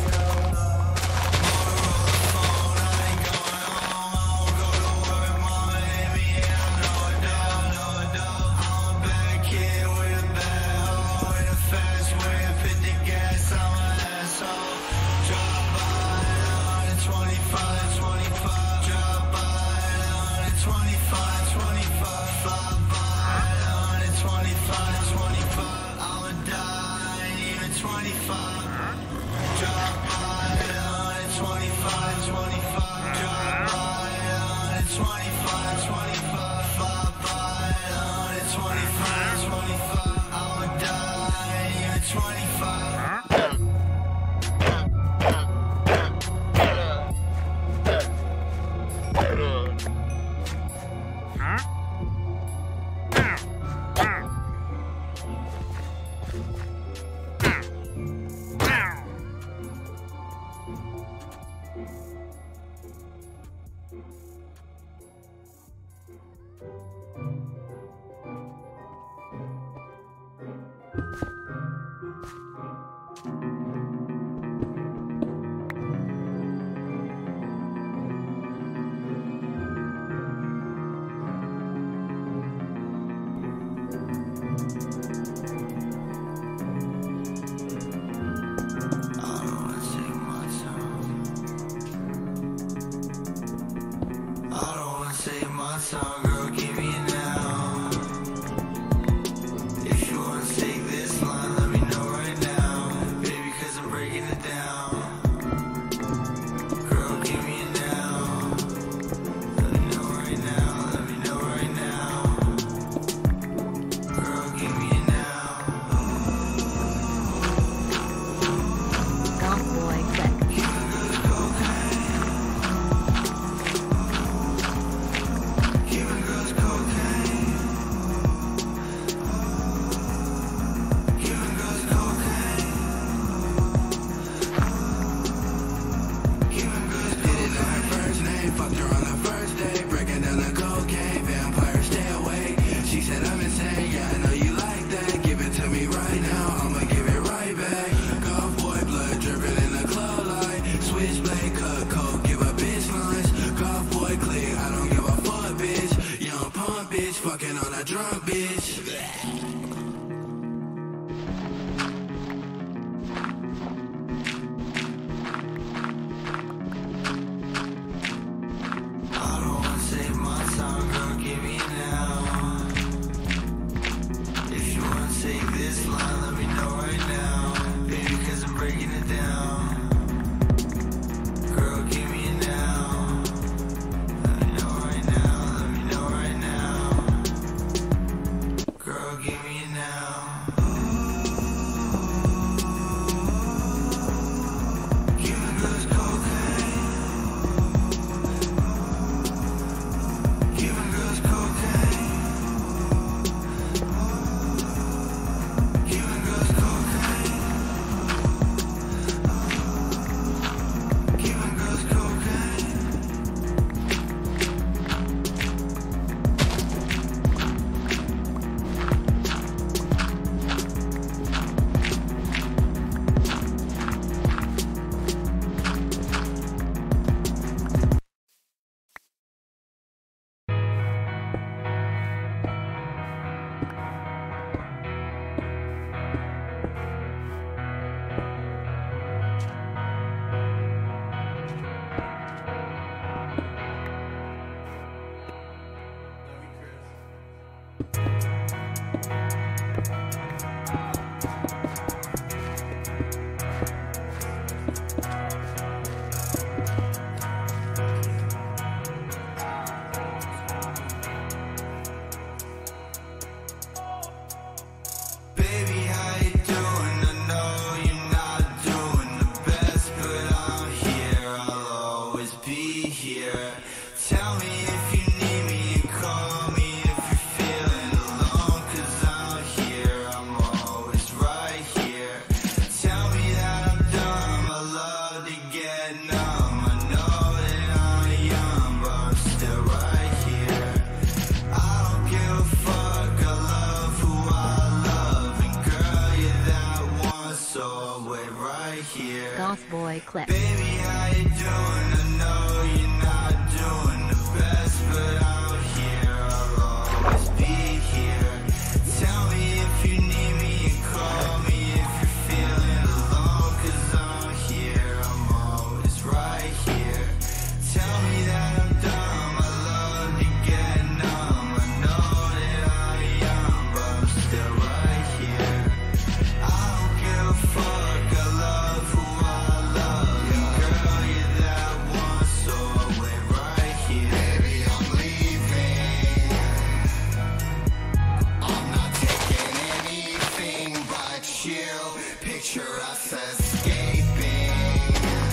Goth Boy Click. Baby, how you doing? I know you're not doing the best, but out here I'll always be here. Tell me if you need me and call me if you're feeling alone, 'cause I'm here, I'm always right here. Tell me that I'm dumb, I love to get numb. I know that I'm young, but I'm still right here. I don't give a fuck, I love who I love. And girl, you're that one, so I'll wait right here. Baby, I'm leaving. I'm not taking anything but you. Picture us escaping.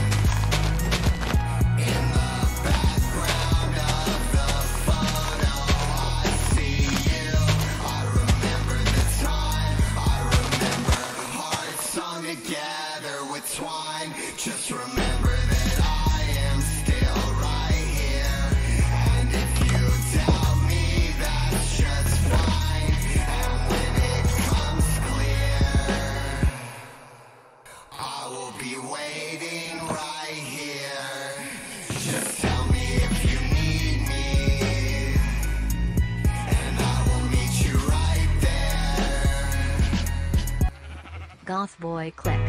In the background of the photo, I see you. I remember the time. I remember hearts sung together with twine. Just remember that I am still right here. And if you doubt me, that's just fine. And when it comes clear, I will be waiting right here. Just tell me if you need me, and I will meet you right there. Goth Boy Click.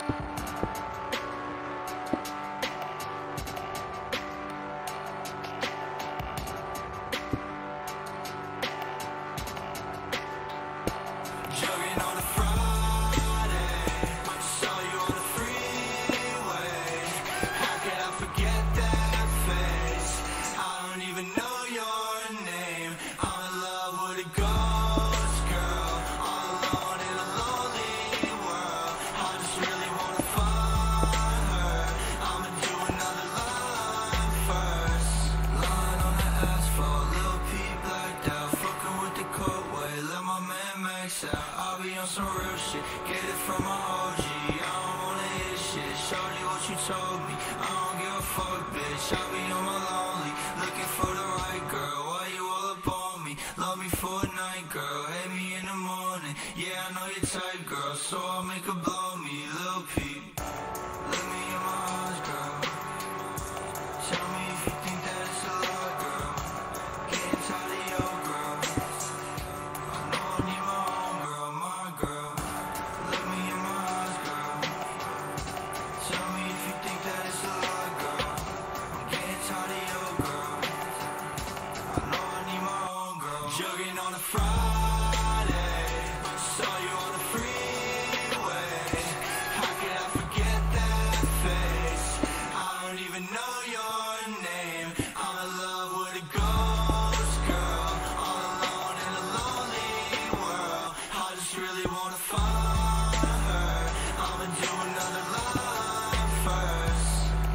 Jogging on a Friday, saw you on the freeway. How could I forget that face? I don't even know your name. I'm in love with a ghost girl, all alone in a lonely world. I just really wanna find her. I'ma do another line first. Lying on the asphalt, Lil Peep blacked out, fucking with the cold way. Let my man max out. I'll be on some real shit, get it from my OG. I don't wanna hear shit, shorty what you told me. I don't give a fuck, bitch. I be on my lonely, looking for the right girl. Why you all up on me? Love me for a night, girl. Hate me in the morning. Yeah, I know your type, girl, so I'll make her blow me. Lil Peep, look me in my eyes, girl. Tell me if you think that it's a lie, girl. Getting tired of your girl. I know I need my own girl, my girl. Look me in my eyes, girl. Tell me if you think that it's a lie, girl. I'm getting tired of your girl. I know I need my own girl. Jogging on a Friday, saw you on the freeway. How could I forget that face? I don't even know your name. I'm in love with a ghost girl, all alone in a lonely world. I just really wanna find her. I'ma do another line first.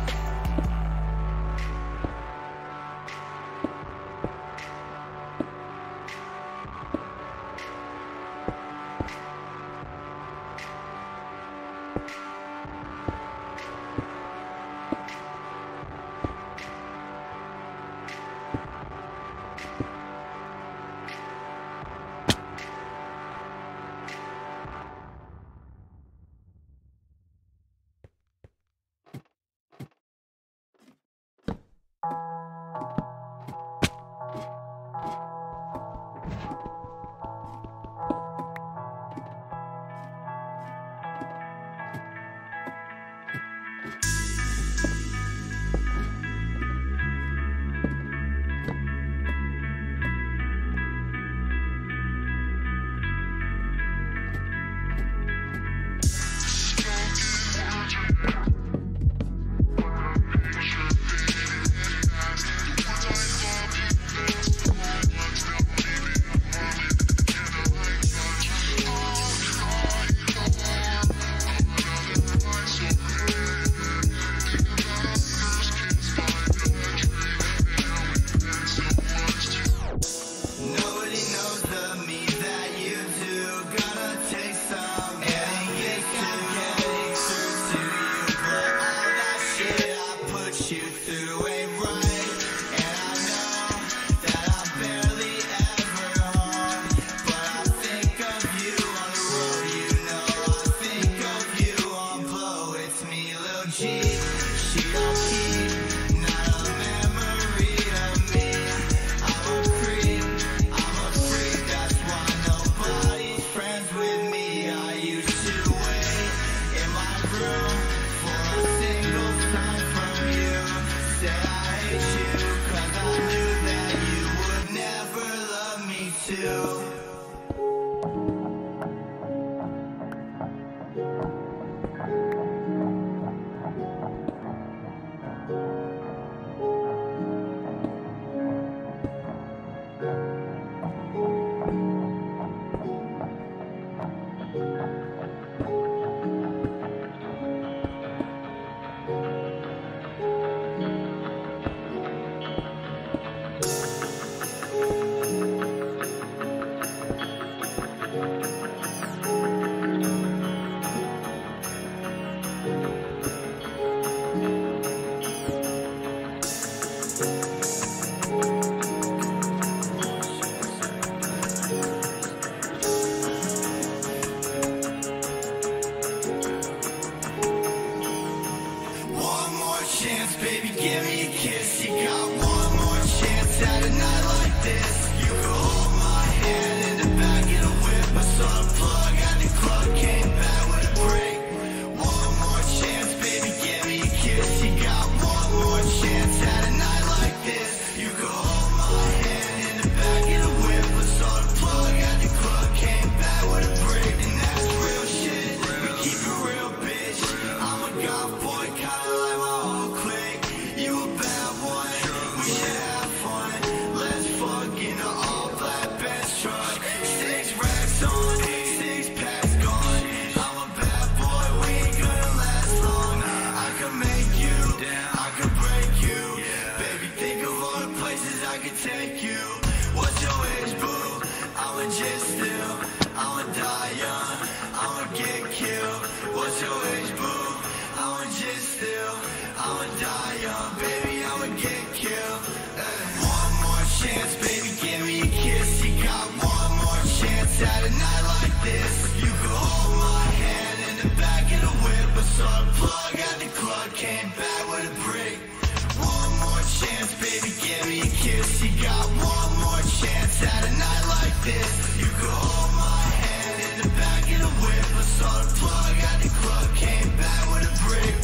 Nobody knows the me that you do. Gotta take some getting used to getting through to you. But all that shit I put you through ain't right. And I know that I'm barely ever home. But I think of you on the road, you know. I think of you on blow. It's me, Lil G. She don't keep not a memory of me. I'm a creep, I'm a freak, that's why nobody's friends with me. I used to wait in my room for a single sign from you. Say I hate you, 'cause I knew that you would never love me too. One more I'ma die young, baby, I'ma get killed. One more chance, baby, give me a kiss. You got one more chance at a night like this. You could hold my hand in the back of the whip. I saw the plug at the club, came back with a brick. One more chance, baby, give me a kiss. You got one more chance at a night like this. You could hold my hand in the back of the whip. I saw the plug at the club, came back with a brick.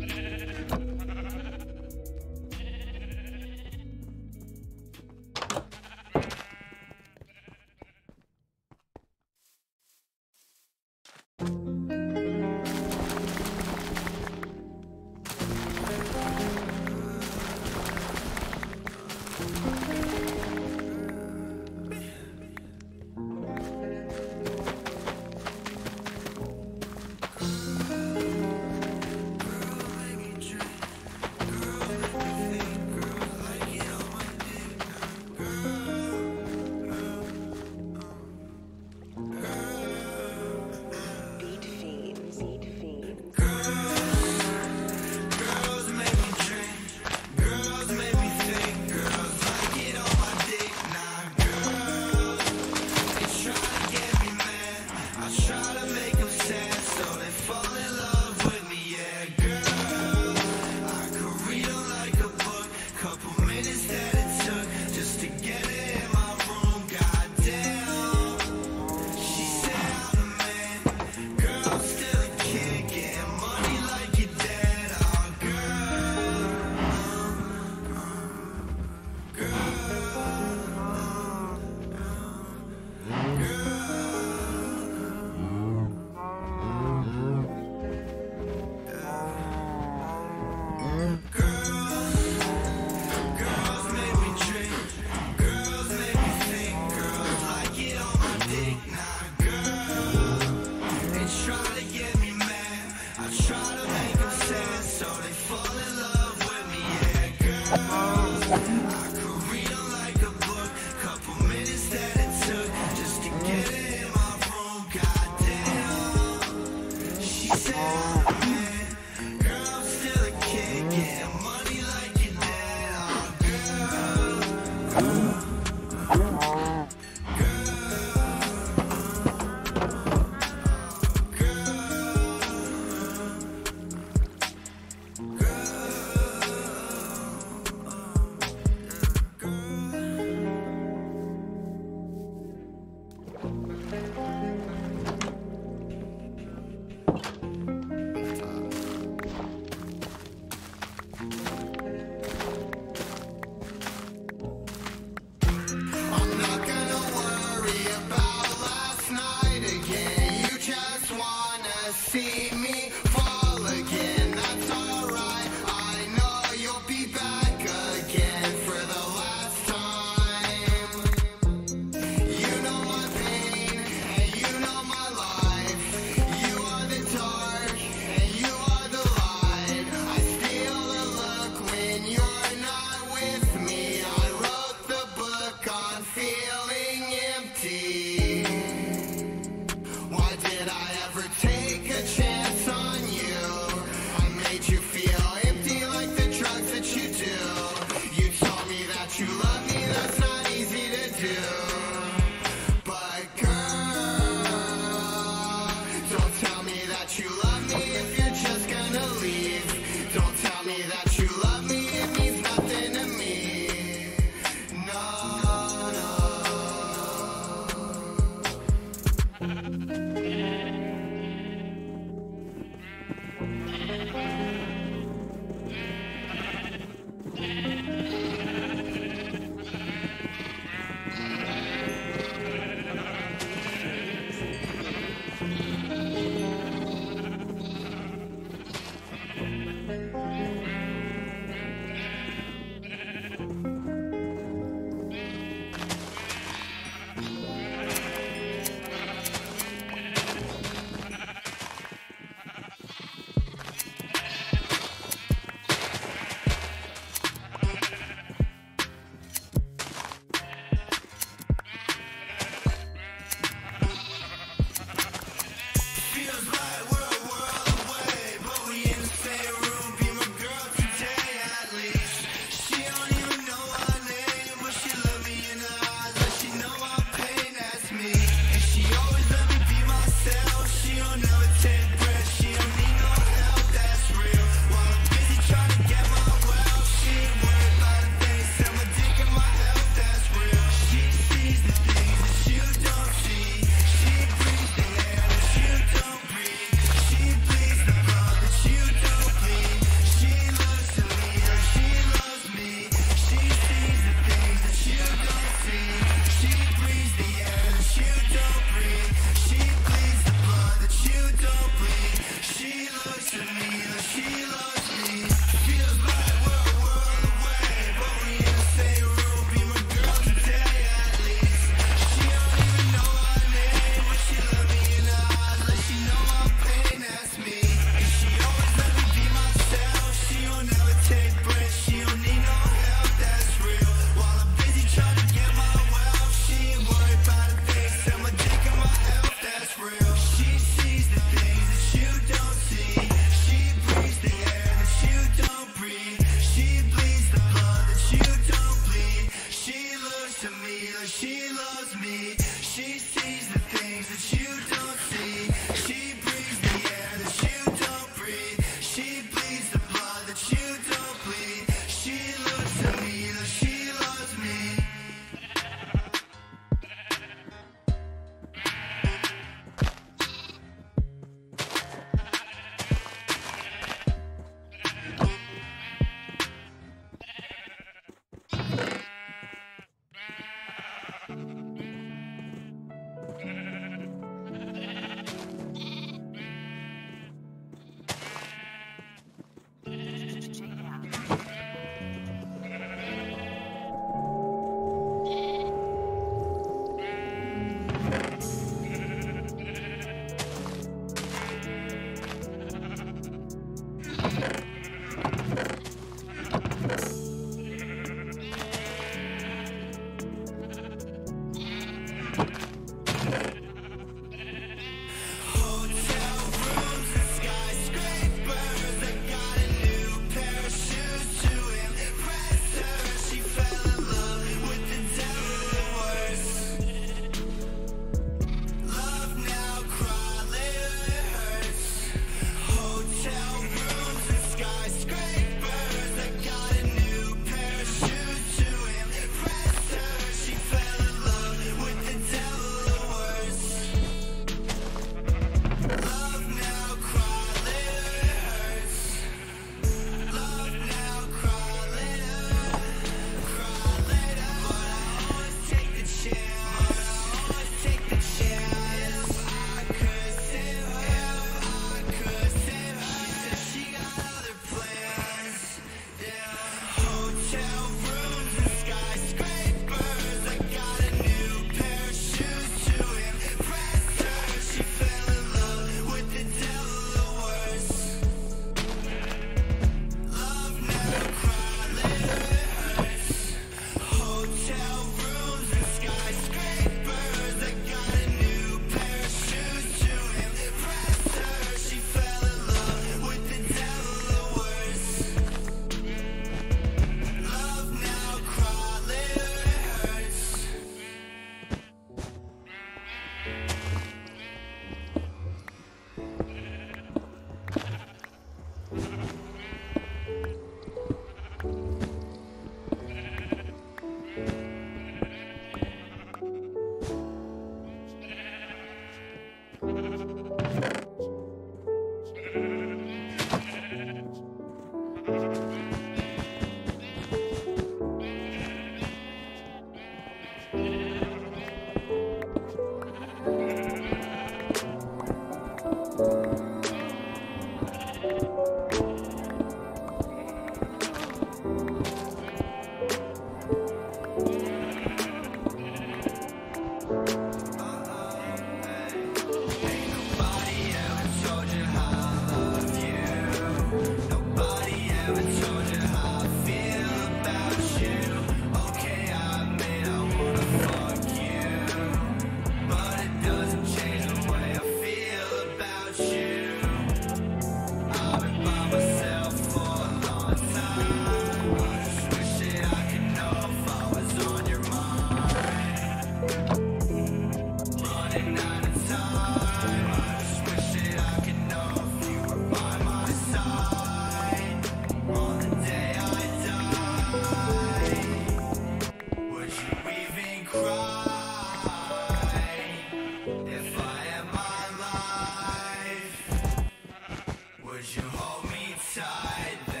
Would you hold me tight then?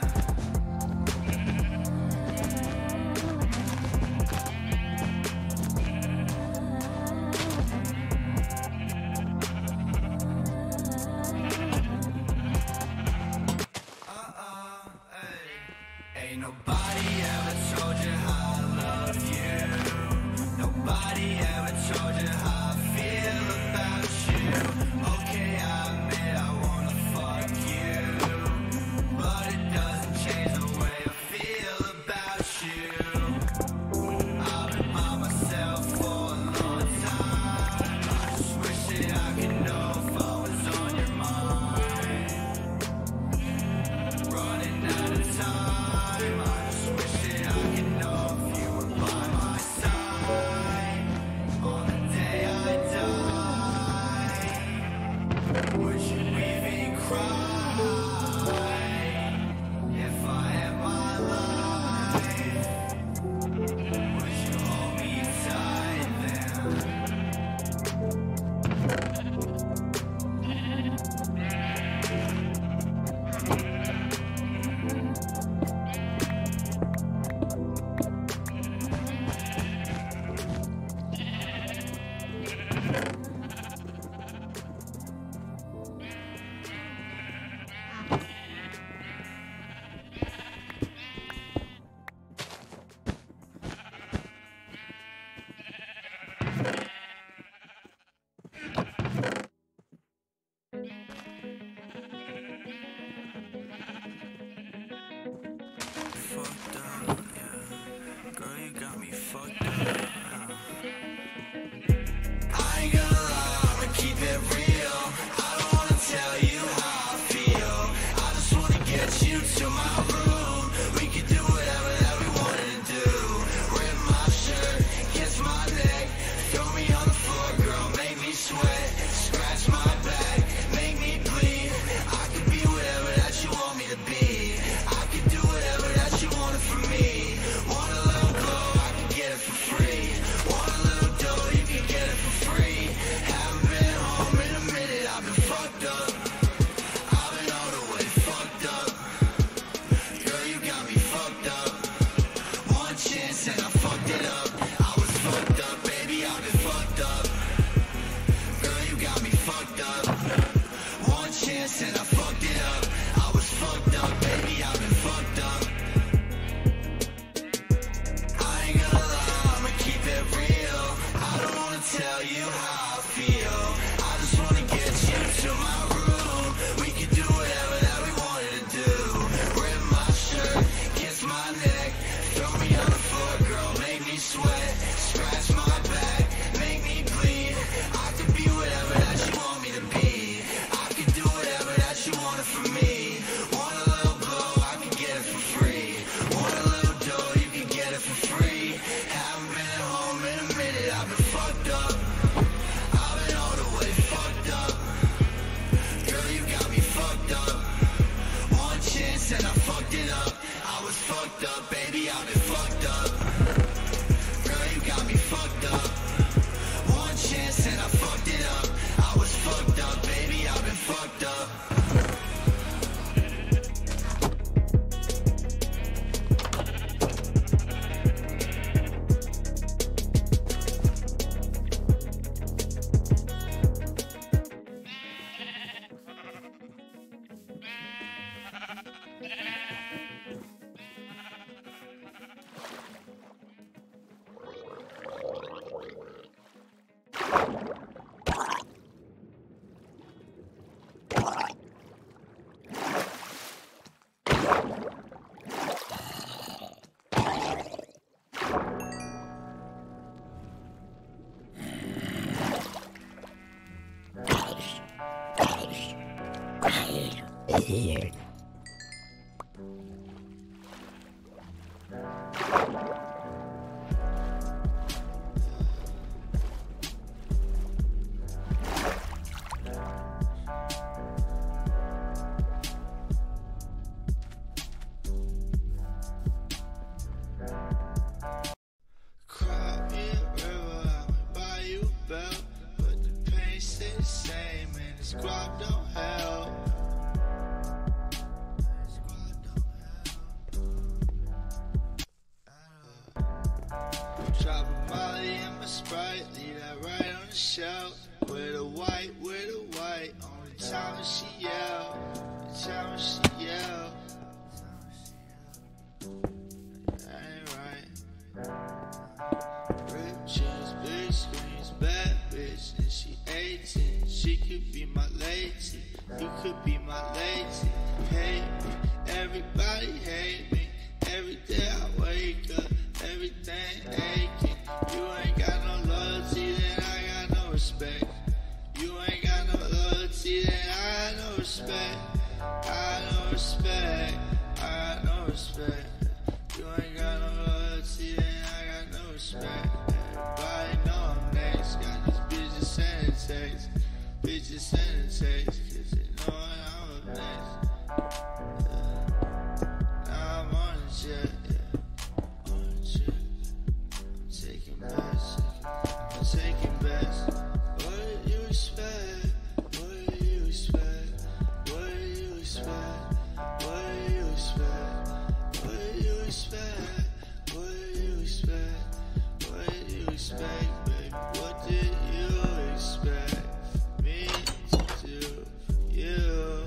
Ain't nobody ever told you how I love you. Nobody ever told you how I feel about Cry me a river, I might buy you a belt, but the pain stay the same, and the squad don't help. Drop a Molly and my Sprite, leave that right on the shelf. With a white, only time when she yell, the time when she yell. That ain't right. Rip jeans, big screens, bad bitch, and she 18. She could be my lady, you could be my lady. Hate me, everybody hate me. Every day I wake up, everything aching. You ain't got no loyalty, then I got no respect. You ain't got no loyalty, then I got no respect. I got no respect, I got no respect. You ain't got no loyalty, then I got no respect. Everybody know I'm next, got these bitches sending texts. Bitches sending texts, cause they know I'm up next. Now I'm on the jet, yeah, on the jet. I'm taking bets, I'm taking bets. What do you expect? What do you expect? What do you expect? What do you expect? What do you expect? What do you expect? What did you expect, baby? What did you expect me to do for you?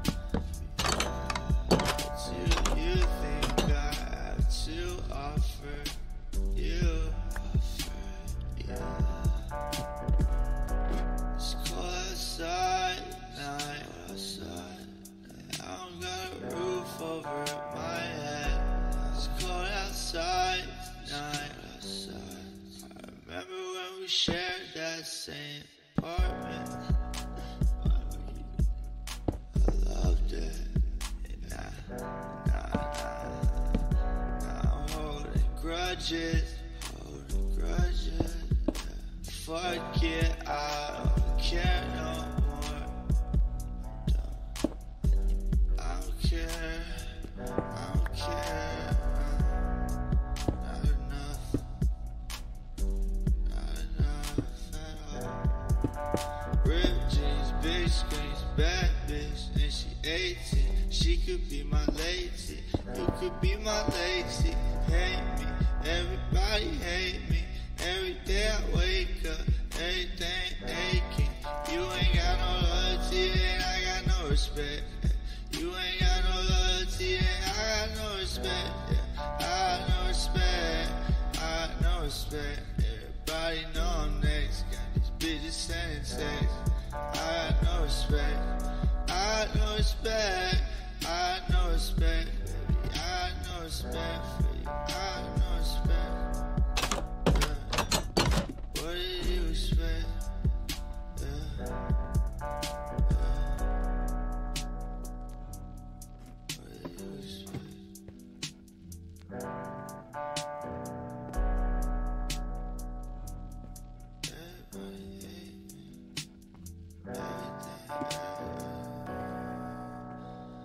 What do you think I have to offer you? It's cold outside night. I don't got a roof over my head. It's cold outside night. I remember when we shared that same apartment. I loved it. And now I'm holding grudges. Yeah. Fuck it, I don't care no more. I don't care. Not enough at all. Ripped jeans, big screens, bad bitch, and she 18. She could be my lady, you could be my lady. Hate me, everybody hate me. Every day I wake up, everything aching. You ain't got no loyalty, then I got no respect. You ain't got no loyalty, then I got no respect. I got no respect, I got no respect. Everybody know I'm next, got these bitches sending texts. I got no respect, I got no respect. I got no respect, baby, I got no respect for you. I got no respect. What did you expect? Yeah. What did you expect? Everybody hate me. Everything.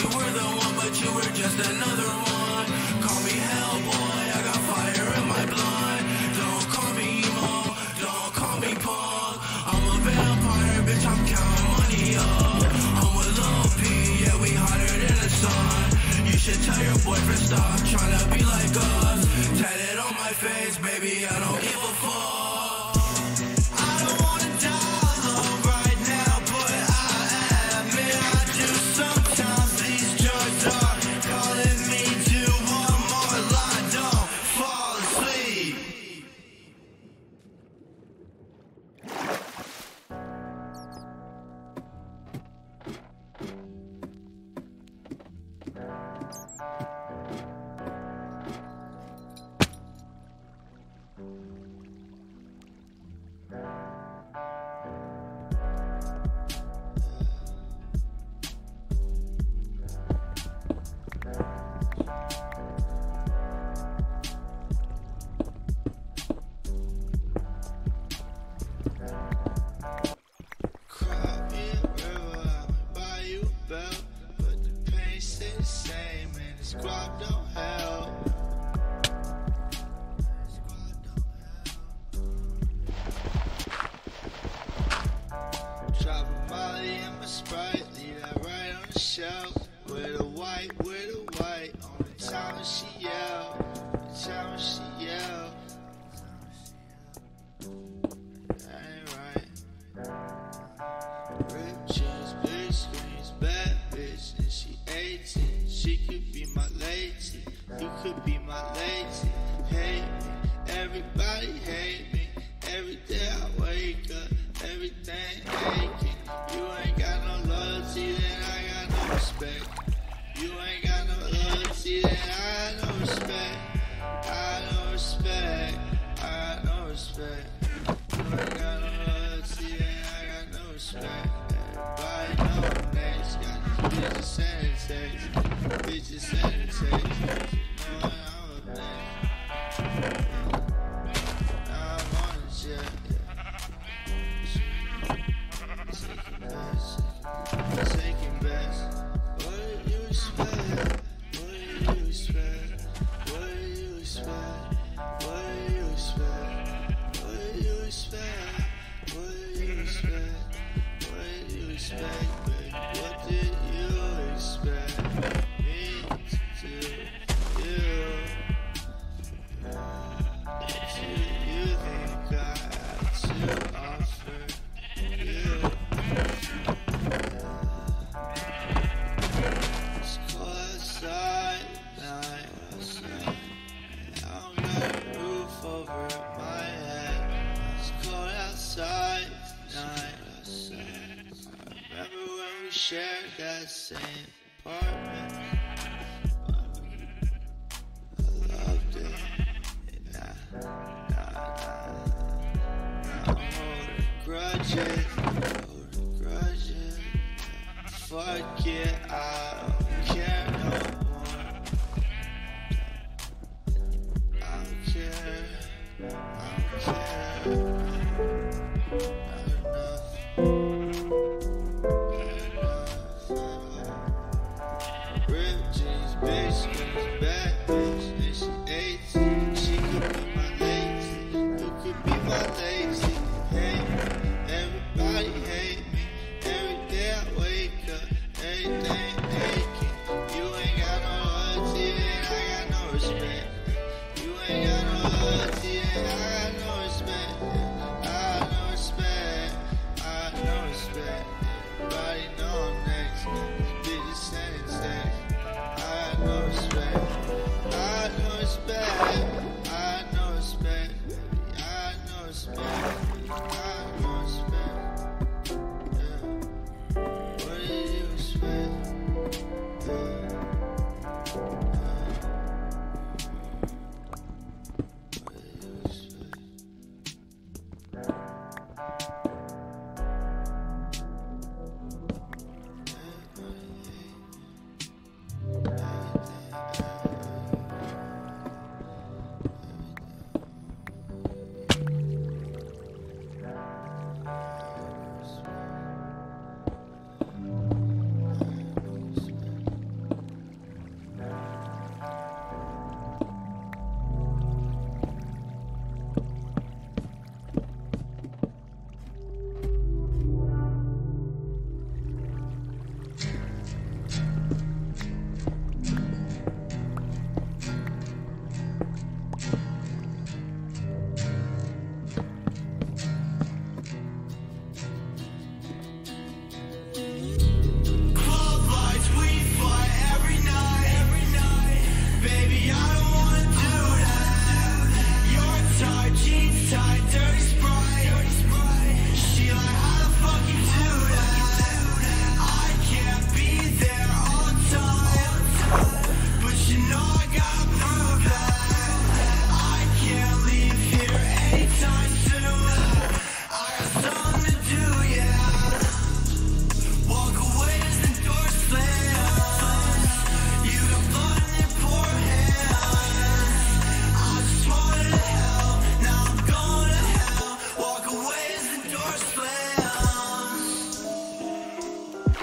you were the one, but you were just another one. Call me Hellboy, I got fire in my blood. Don't call me emo, don't call me punk. I'm a vampire, bitch, I'm counting money up. I'm with Lil P, yeah, we hotter than the sun. You should tell your boyfriend stop trying to be like us. Tatted on my face, baby, I don't give a fuck. I don't wanna die alone right now, but I admit I do sometimes. These drugs are calling me to one more line. Don't fall asleep. Squad don't help. Drop a Molly and my Sprite, leave that right on the shelf. With a white, on the time when she yell, That ain't right. Rip jeans, big screens, bad bitch, and she 18. She could be my lady, you could be my lady. Hate me, everybody hate me. Every day I wake up, everything aching. You ain't got no loyalty, then I got no respect. You ain't got no loyalty, then I got no respect. I got no respect, I got no respect. You ain't got no loyalty, then I got no respect. Everybody know names, got these bitches sending texts. Bitches sending texts. You know I'm a man. Now I'm on a jet. Taking bets. What do you expect? What do you expect? What do you expect? What do you expect? What do you expect? What do you expect? What do you expect, baby? What did you expect me to do? What do you think I have to offer you? It's cold outside, night outside. I don't got a roof over my head. It's cold outside, night outside. I remember when we shared that same apartment. I loved it. I'm holding grudges. Fuck it, I don't care no more. I don't care. Not enough. Ripped jeans, big screens, bad bitch, and she 18. She could be my lady, you could be my lady. Hate me, everybody hate me. Every day I wake up, everything.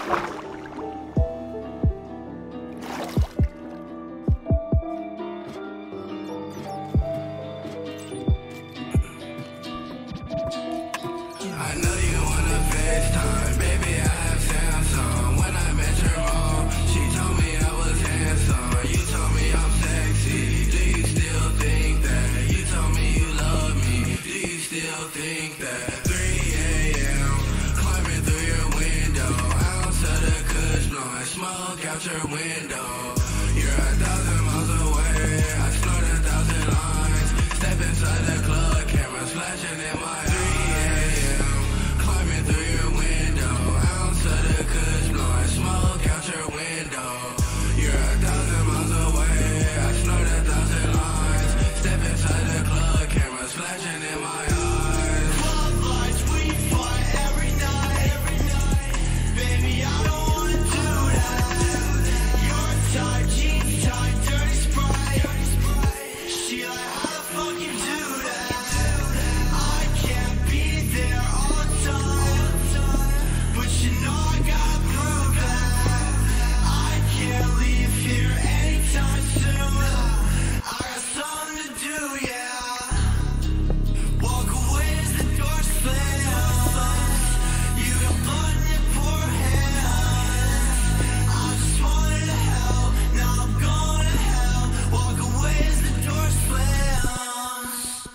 I know you wanna FaceTime, baby, I have Samsung. When I met your mom, she told me I was handsome. You told me I'm sexy, do you still think that? You told me you love me, do you still think that? 3 a.m., climbing through your window, ounce of the kush blowing smoke out your window. You're 1,000 miles away, I snort 1,000 lines. Step inside the club, cameras flashing in my eyes. Smoke out your window. You're 1,000 miles away. I snort 1,000 lines. Step inside the club, cameras flashing in my eyes. Club lights, we fight every night. Baby, I don't wanna do that. Your type, jeans tight, dirty Sprite. She like, how the fuck you do that? I can't be there all the time, but you know I gotta prove that. I can't leave here anytime soon. I got something to do, yeah. Walk away as the door slams. You got blood in your poor hands. I just wanted to help, now I'm going to hell. Walk away as the door slams.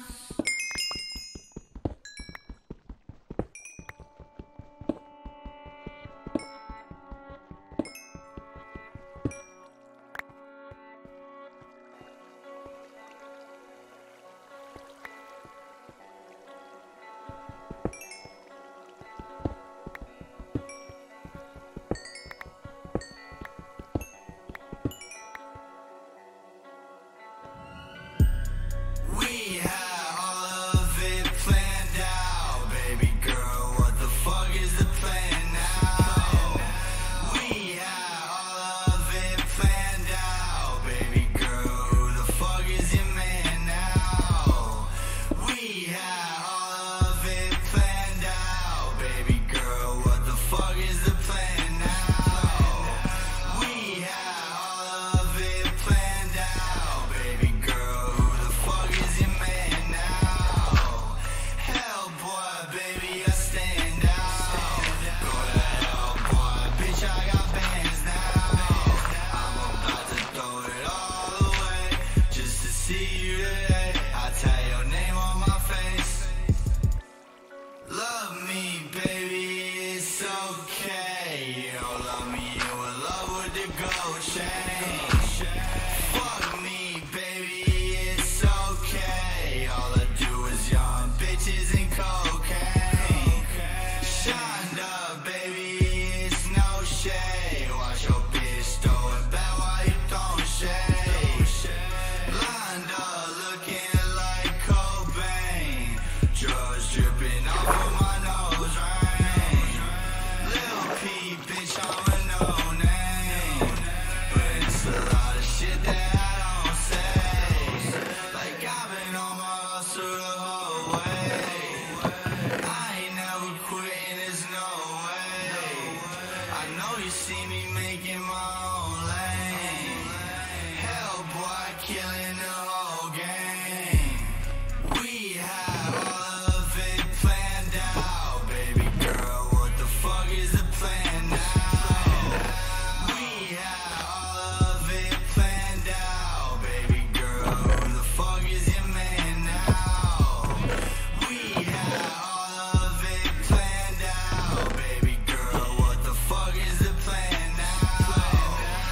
We had all of it planned out, baby girl. What the fuck is the plan now? We had all of it planned out, baby girl. Who the fuck is your man now? We had all of it planned out, baby girl. What the fuck is the plan now? We had all of it planned out, baby girl. Who the fuck is your man now? Hell, boy, baby, I stand out. Go to hell, boy, bitch, I got bands now. I'm about to throw it all away just to see you today. I tell your name on my face. Love me, baby, it's okay. You don't love me, you in love with the gold chain. Fuck me, baby, it's okay. All I do is young bitches and cocaine. Shined up, baby, it's no shade. Watch your bitch throw it back while you throwing shade. Lined up, looking like Cobain. Drugs dripping off of my nose ring. Lil P, bitch, I'm a no name. But it's a lot of shit that I don't say. Like I've been on my hustle the whole way. I ain't never quitting, there's no way. I know you see me making my own lane. Hell, boy, killing the whole game. We had all of it planned out, baby girl. What the fuck is the plan now? We had all of it planned out, baby girl. Who the fuck is your man now? We had all of it planned out, baby girl. What the fuck is the plan now?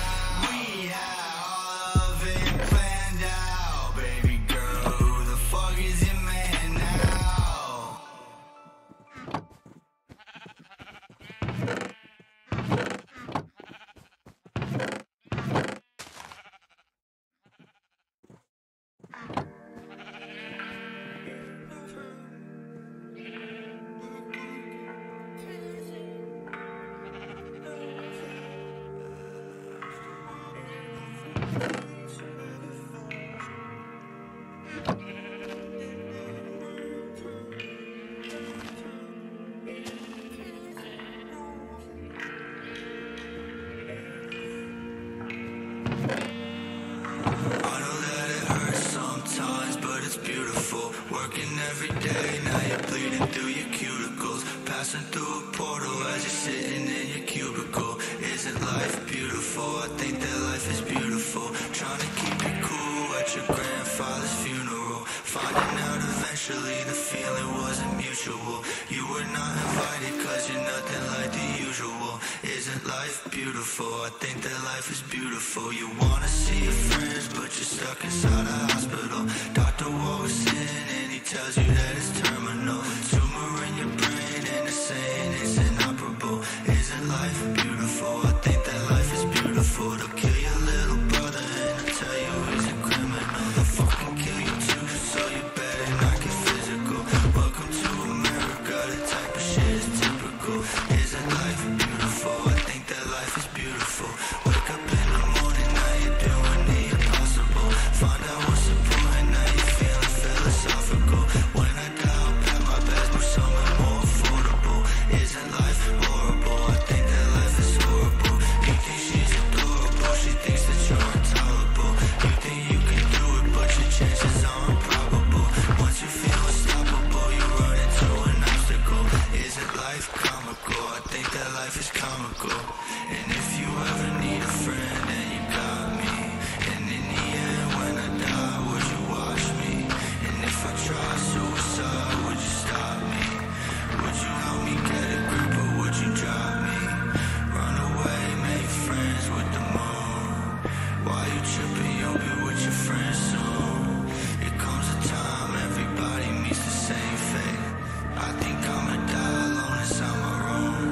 working every day, now you're bleeding through your cuticles. Passing through a portal as you're sitting in your cubicle. Isn't life beautiful? I think that life is beautiful. Trying to keep it cool at your grandfather's funeral. Finding out eventually the feeling wasn't mutual. You were not invited cause you're nothing like the usual. Isn't life beautiful? I think that life is beautiful. You wanna see your friends but you're stuck inside a hospital. Doctor walks in and he tells you that it's terminal. Tumor in your brain and they're saying it's inoperable. Isn't life beautiful? I think that life is beautiful. They'll kill your little brother and they'll tell you he's a criminal. They'll fucking kill you too, so you better not get physical. Welcome to America, that type of shit is typical. Isn't life beautiful? I think that life is beautiful. Wake up in the morning, now you're doing the impossible. Find out what's important, now you're feeling philosophical. When I die, I'll pack my bags, do something more affordable. Isn't life horrible? I think that life is horrible. You think she's adorable, she thinks that you're intolerable. You think you can do it, but your chances are improbable. Once you feel unstoppable, you run into an obstacle. Isn't life comical? I think that life is comical. And if you ever need a friend, then you got me. And in the end, when I die, would you watch me? And if I try suicide, would you stop me? Would you help me get a grip or would you drop me? Run away, make friends with the moon. While you tripping, you'll be with your friends soon. It comes a time everybody meets the same fate. I think I'ma die alone inside my room.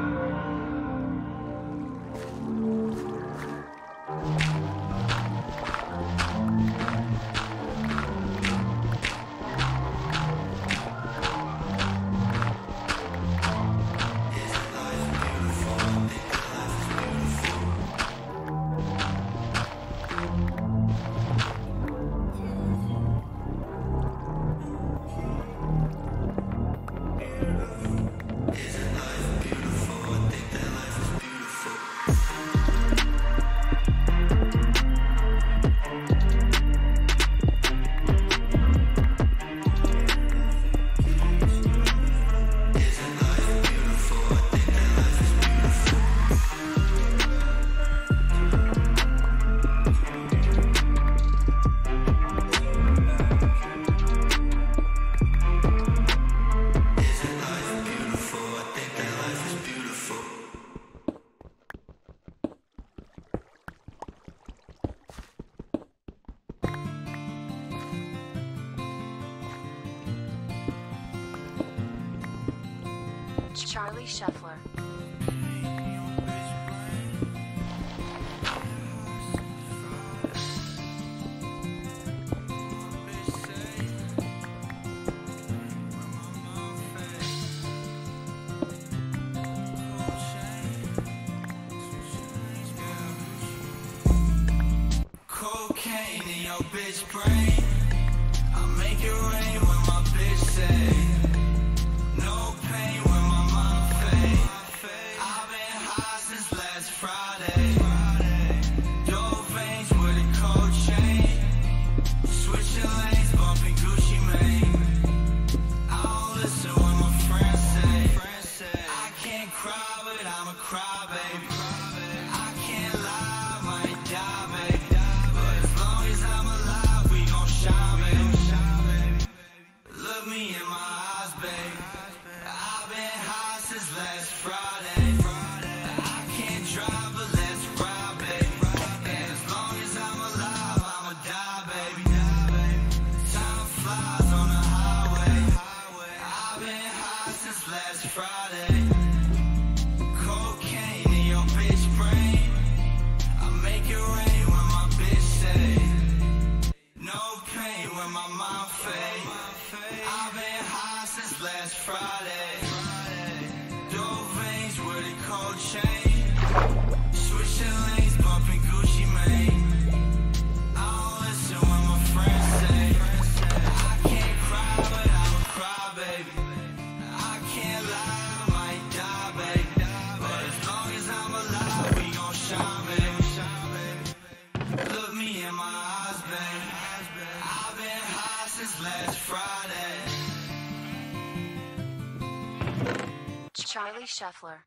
Charlie Shuffler. Cocaine in your bitch brain. I make it rain when my bitch say no pain when my mom fade. I've been high since last Friday. Dope veins with a cold chain. Switching lanes, bumping Gucci Mane. I don't listen when my friends say I can't cry, but I'm a crybaby. I can't lie, I might die, baby. But as long as I'm alive, we gon' shine, baby. Look me in my eyes, baby. I've been high since last Friday. I can't drive, but let's ride, baby. And as long as I'm alive, I'ma die, baby. Time flies on the highway. I've been high since last Friday. Cocaine in your Charlie Shuffler.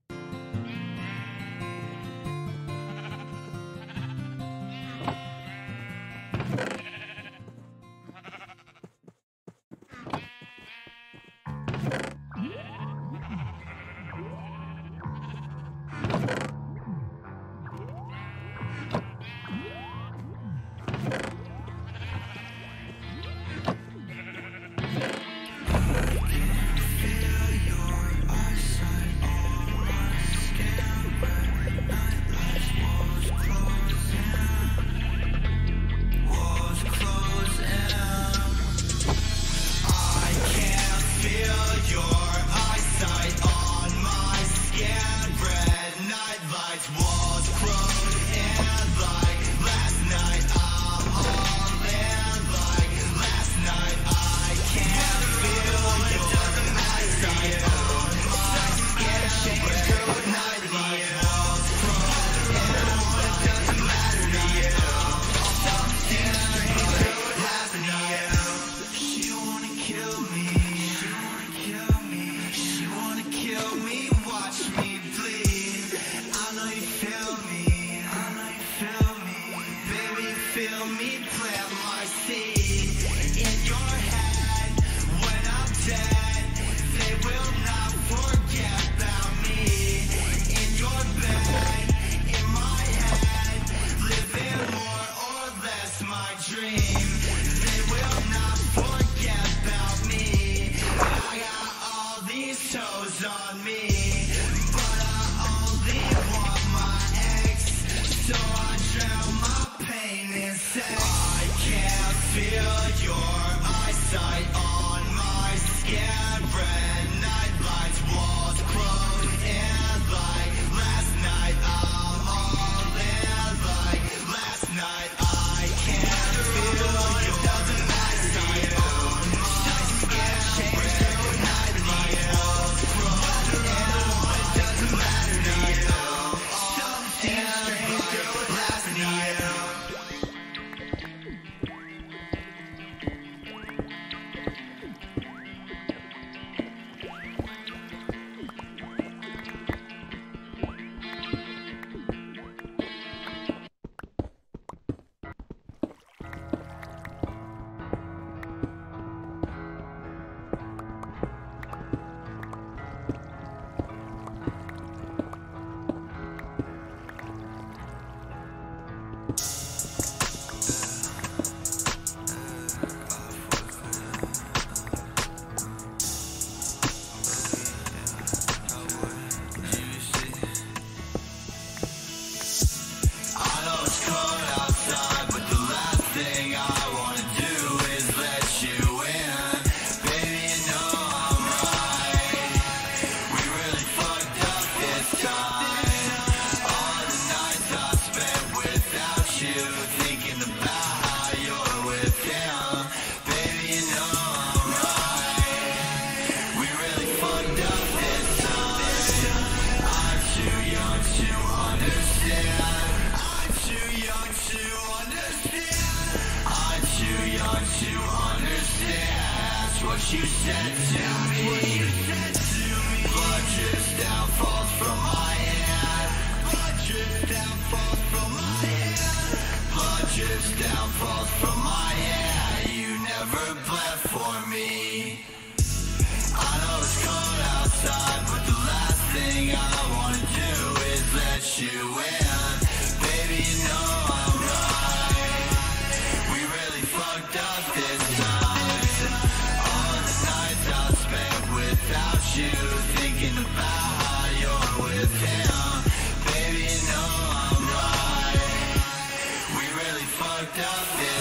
You said to me, blood drips down, falls from my hand. Blood drips down, falls from my hand. Blood drips down, falls from my hand. You never bled for me. I know it's cold outside, but the last thing I wanna do is let you in. Baby, you know I'm right. We really fucked up this time. You thinking about how you're with him. Baby, you know I'm right. We really fucked up this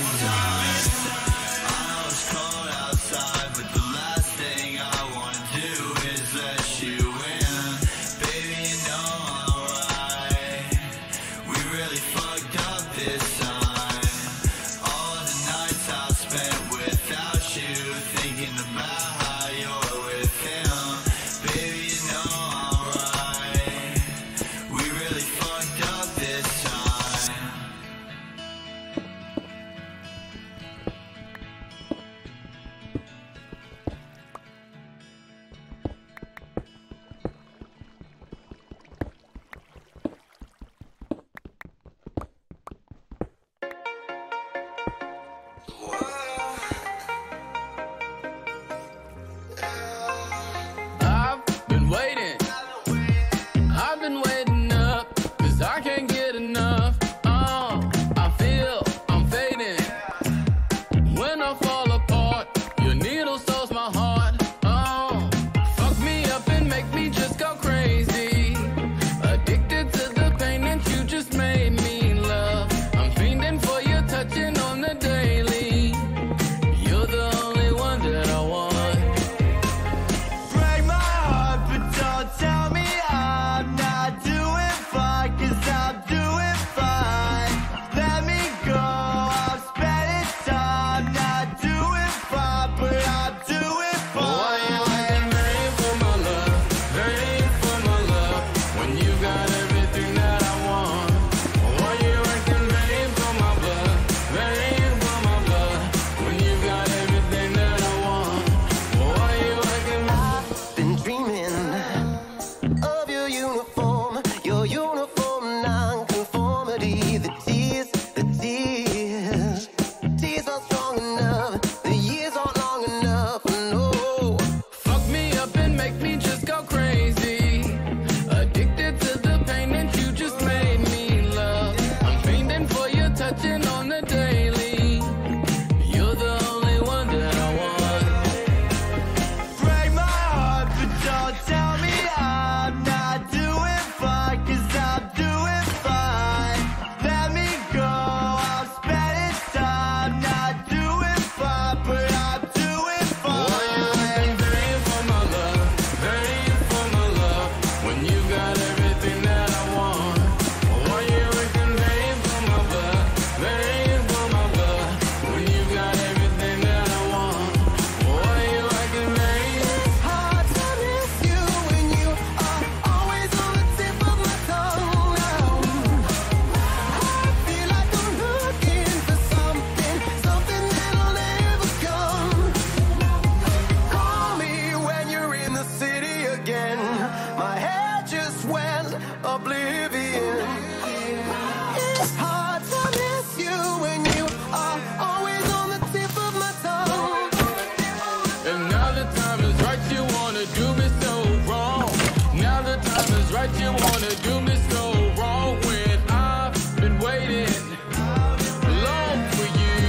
oblivion. It's hard to miss you when you are always on the tip of my tongue. And now the time is right, you wanna do me so wrong. Now the time is right, you wanna do me so wrong. When I've been waiting long for you.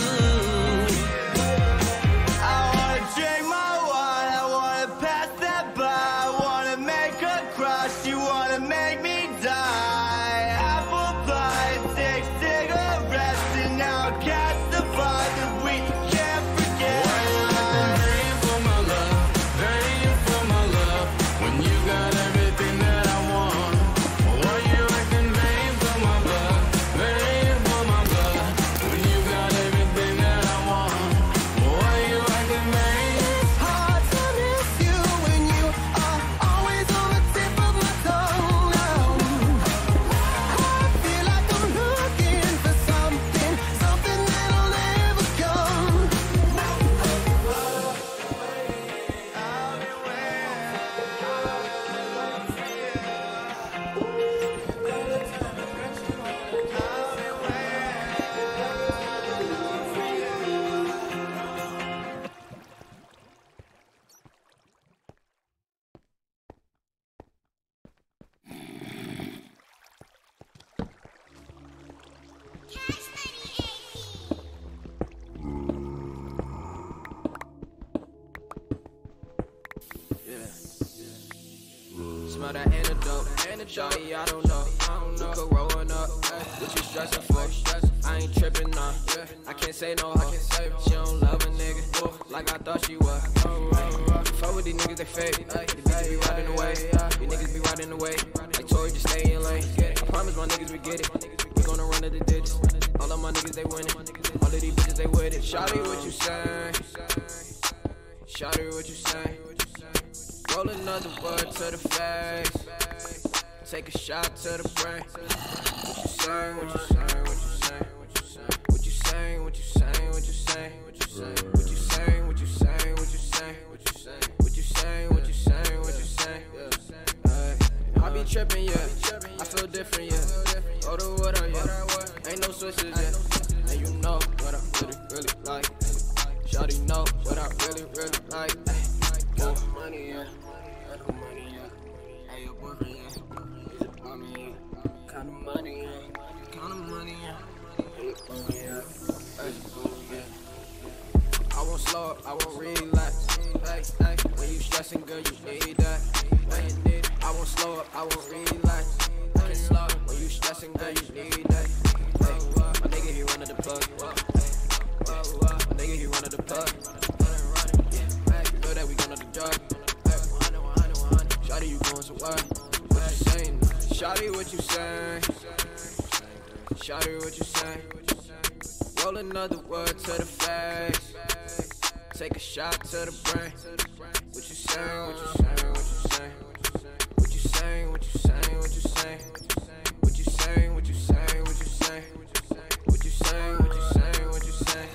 I wanna drink my wine, I wanna pass that by, I wanna make her cry, she wanna make me die. Apple pie, take cigarettes, and now catch the vibe that we can't forget. Praying for my love, praying for my love. When you got everything that I want, why you acting vain for my blood, vain for my blood? When you got everything that I want, why you acting vain? It's hard to miss you when you are always on the tip of my tongue now. I feel like I'm looking for something, something that'll never come. Smell that antidote. Shawty, I don't know. You could rolling up. What you stressing for? I ain't tripping, nah. I can't say no hoe. She don't love a nigga like I thought she was. Fuck with these niggas, they fake. These bitches be riding away. These niggas be riding away. Like Tory, just stay in lane. I promise my niggas we get it. We gonna run to the digits. All of my niggas, they winning. All of these bitches, they with it. Shawty, what you say? Shawty, what you say? Roll another word to the face. Take a shot to the brain. What you saying? What you saying? What you saying? What you saying? What you saying? What you saying? What you saying? What you saying? What you saying? What you saying? What you saying? What you saying? What you saying? I be tripping, yeah. I feel different, yeah. Go to what I, yeah. Ain't no switches, yeah. And you know what I really like. Shawty know what I really like. Got the money, yeah. Got the money, yeah. Hey, your boyfriend, yeah. He's a bummy, yeah. Count the money, yeah. Count the money, yeah. Hey, your boyfriend, yeah. Hey, yeah. I won't slow up, I won't relax. Hey, when you stressing, girl, you need that. When you need it, I won't slow up, I won't relax. I can slow up, when you stressing, girl, you need that. Hey, my nigga, he running the plug. My nigga, he running the plug. Know that we gonna the drug. Shawty, you going to what? What you saying? Shawty, what you saying? Shawty, what you saying? Roll another word to the face. Take a shot to the brain. What you saying? What you saying? What you saying? What you saying? What you saying? What you saying? What you saying? What you saying? What you saying? What you saying? What you saying? What you saying?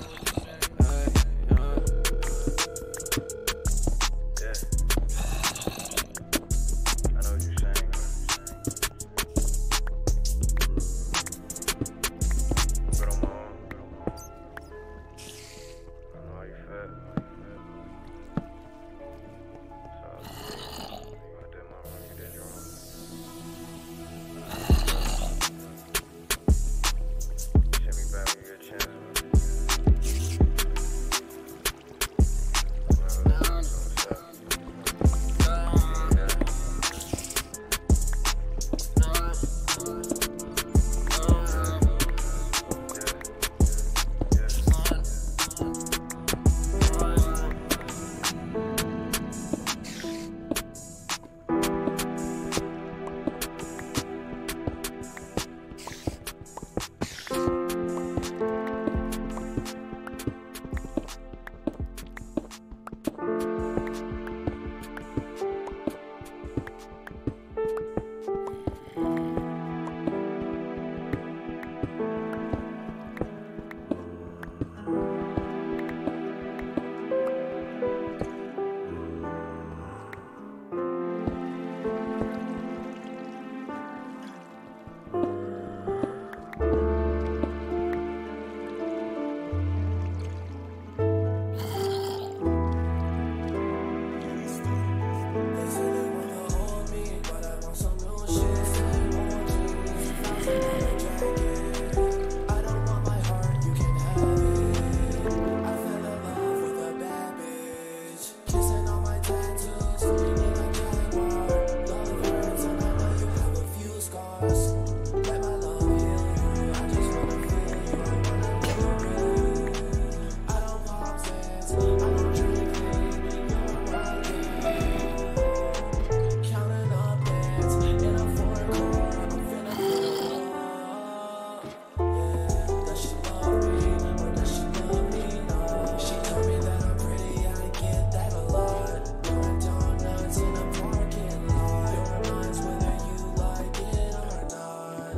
scars. Let my love heal you. I just wanna feel you. I wanna feel you. I don't pop dance. I don't drink lean. You're my game. Counting up bands in a foreign car. I'm finna love. Yeah, does she love me or does she love me? No. She told me that I'm pretty. I get that a lot. Pouring donuts in a parking lot. Your mind's whether you like it or not.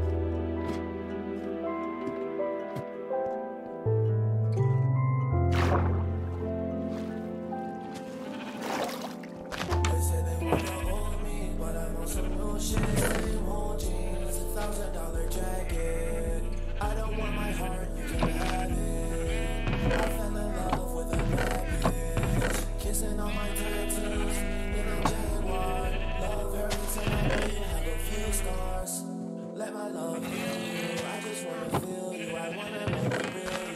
They say they wanna hold me, but I'm on some real shit. Same old jeans, $1,000 jacket. I don't want my heart, you can have it. I fell in love with a bad bitch. Kissing on my tattoos in a Jaguar. Love hurts and I may have a few scars. Let my love heal you. I just wanna feel you. I wanna know the real you.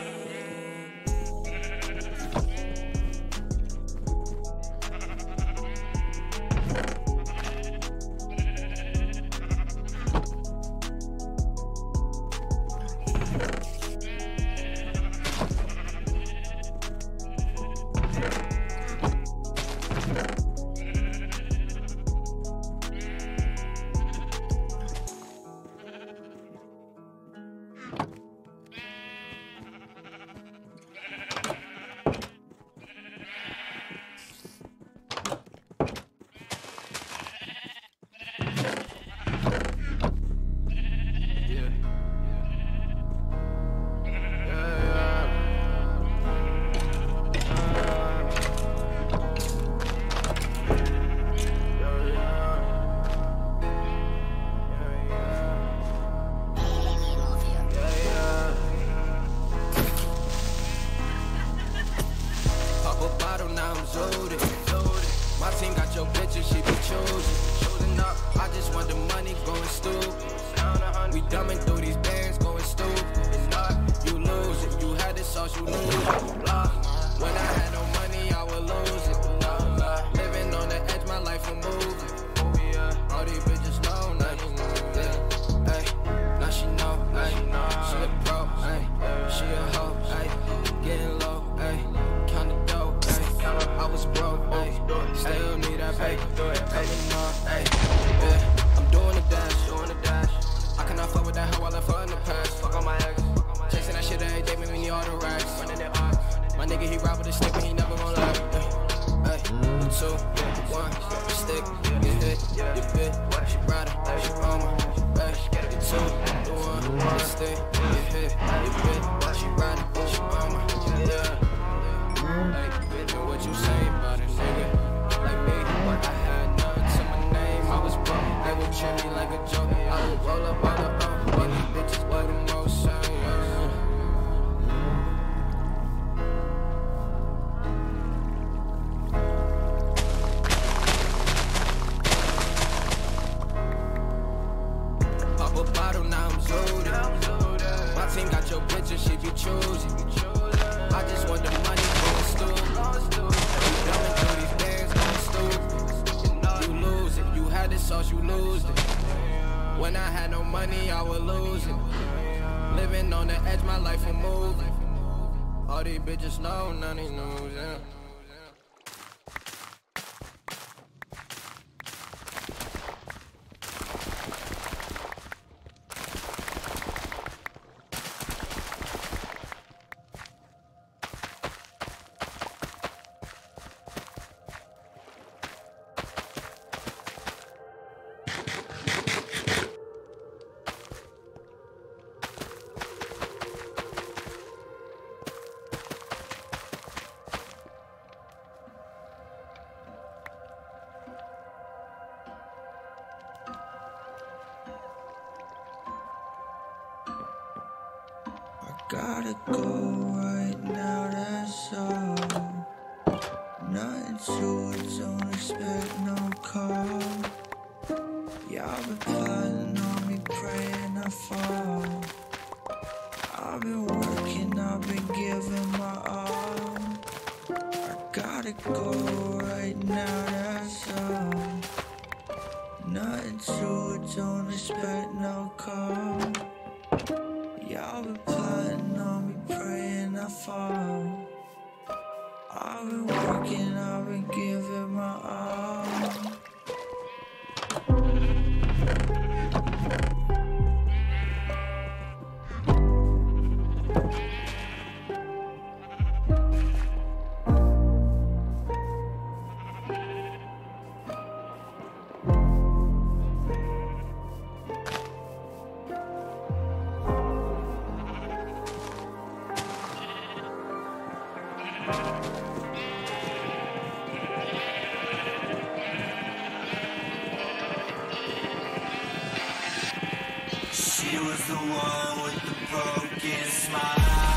Pop a bottle, now I'm loaded. My team got your bitches, she be choosing up. I just want the money going stupid. We dumbing through these bands, going stupid. You lose it, you had the sauce, you lose it. When I had no money, I would lose it. Living on the edge, my life will move it. All these bitches know, now you know. Yeah, ay, now she know, ay, she a pro, ay, she a hoe, ay, getting low, ay, count the dough, ay, I was broke, ay, still need that pay, coming off, ay, yeah, I'm doing the dash, I cannot fuck with that hoe, I left her in the past, fuck on my ex, chasing that shit every day, make me need all the racks, my nigga he ride with a stick and he never gon' lie, ay, 2, 1, stick, get hit, you bit, she rider, she on my, ay, 2, 1, stick, get hit, you bit, she rider, she on my, yeah. Hey, bitch, what you say about a nigga like me? I had nothing to my name, I was broke. They would treat me like a joke. I would roll up all the but these bitches were the most shine. Pop a bottle, now I'm loaded. My team got your bitches, she be choosing. I just want the money going stupid. You dumbing through these bands, going stupid. You lose it, you had the sauce, you lose it. When I had no money, I would lose it. Living on the edge, my life will move it. All these bitches know, none of these news, yeah. Gotta go right now, that's all. Nothing to it, don't expect no call. Y'all been plotting on me, praying I fall. I've been working, I've been giving my all. I gotta go right now, that's all. Nothing to it, don't expect expect no call. Y'all been plotting on me, praying I fall. I've been working, I've been giving my all. She was the one with the broken smile.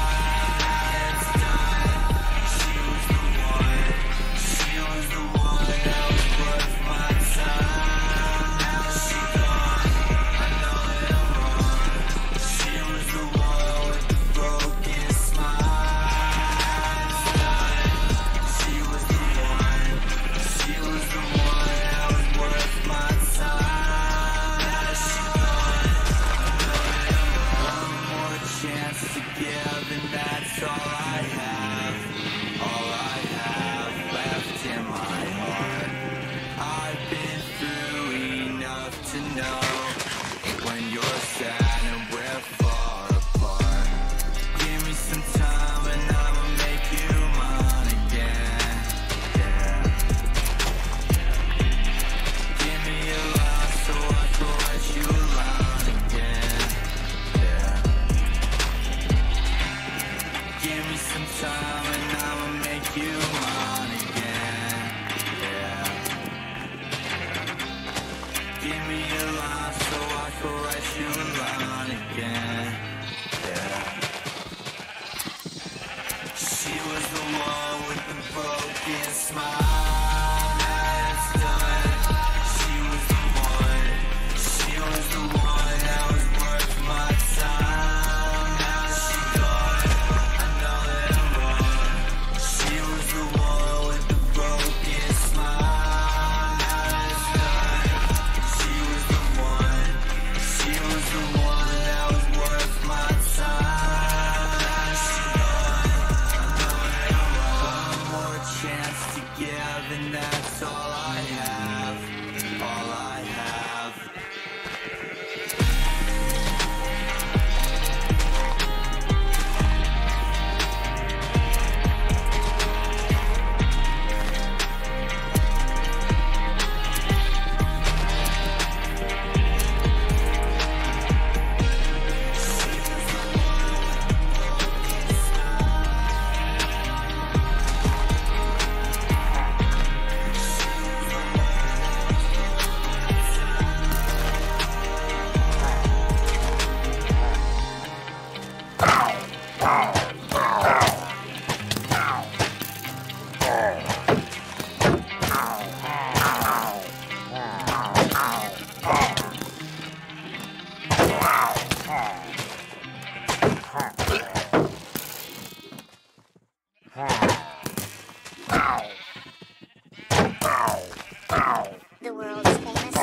The world's famous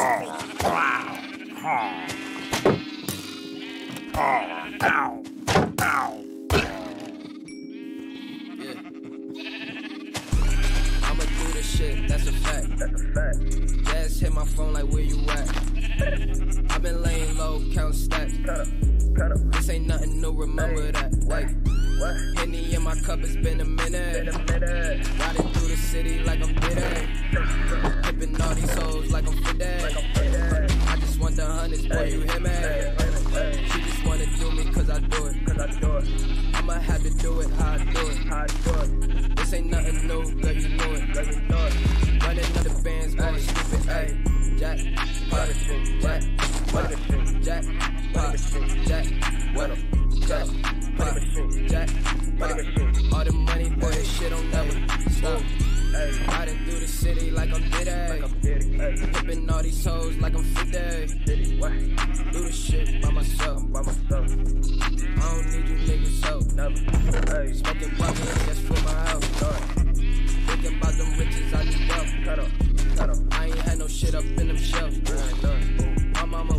I'ma do this shit, that's a fact. Jazz hit my phone like, where you at? I've been laying low, counting stacks. This ain't nothing new, remember that. Like, Henny in my cup, it's been a minute. Riding through the city like I'm Diddy. Hipping all these hoes like I'm Fidel. I just want the hundreds, boy, you hear me? She just wanna do me cause I do it. I'ma have to do it, how I do it. This ain't nothing new, girl, you know it. Running other bands, going stupid, ayy. Jack, pop, Jack, what up? Jack, pop, Jack, what up? Jack, pop, Jack, pop. All the money, boy, this shit don't never stop. Riding through the city like I'm Diddy. Hipping all these hoes like I'm Fidel. Do this shit by myself. I don't need you niggas help, never. Smoking buckets just for my health. Thinking about them riches, I need wealth. I ain't had no shit up in them shelves. My mama was crying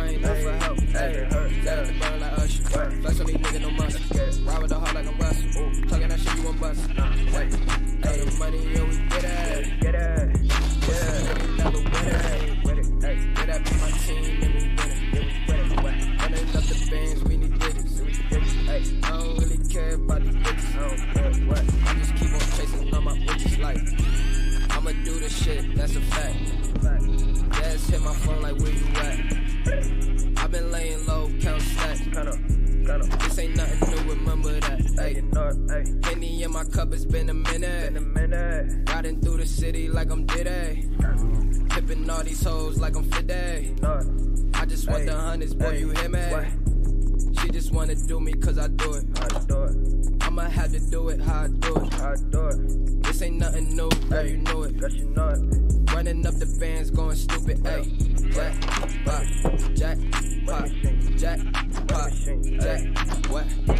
I ain't no for help. Hey, let it burn like Usher. Flex on these niggas, no muscle. Ride with the heart like I'm Russell. Talking that shit, you won't bust. Hey, the money, yo, we get it. Get it. Yeah, never win it. Hey, get that be my team, and we win it. Running up the bands, we need digits. Hey, I don't really care about these bitches. I don't care what. I just keep on chasing all my bitches like I'ma do the shit, that's a fact. Just hit my phone like where you at. I've been laying low, count stacks. This ain't nothing new, remember that. Hey, Henny in my cup, it's been a minute. Riding through the city like I'm Diddy. Tipping all these hoes like I'm Fiddy. I just want the hundreds, boy, you hear me? She just wanna do me cause I do it. I'ma have to do it how I do it. This ain't nothing new, girl, you know it. Running up the bands, going stupid, ayy. Jack, pop, what?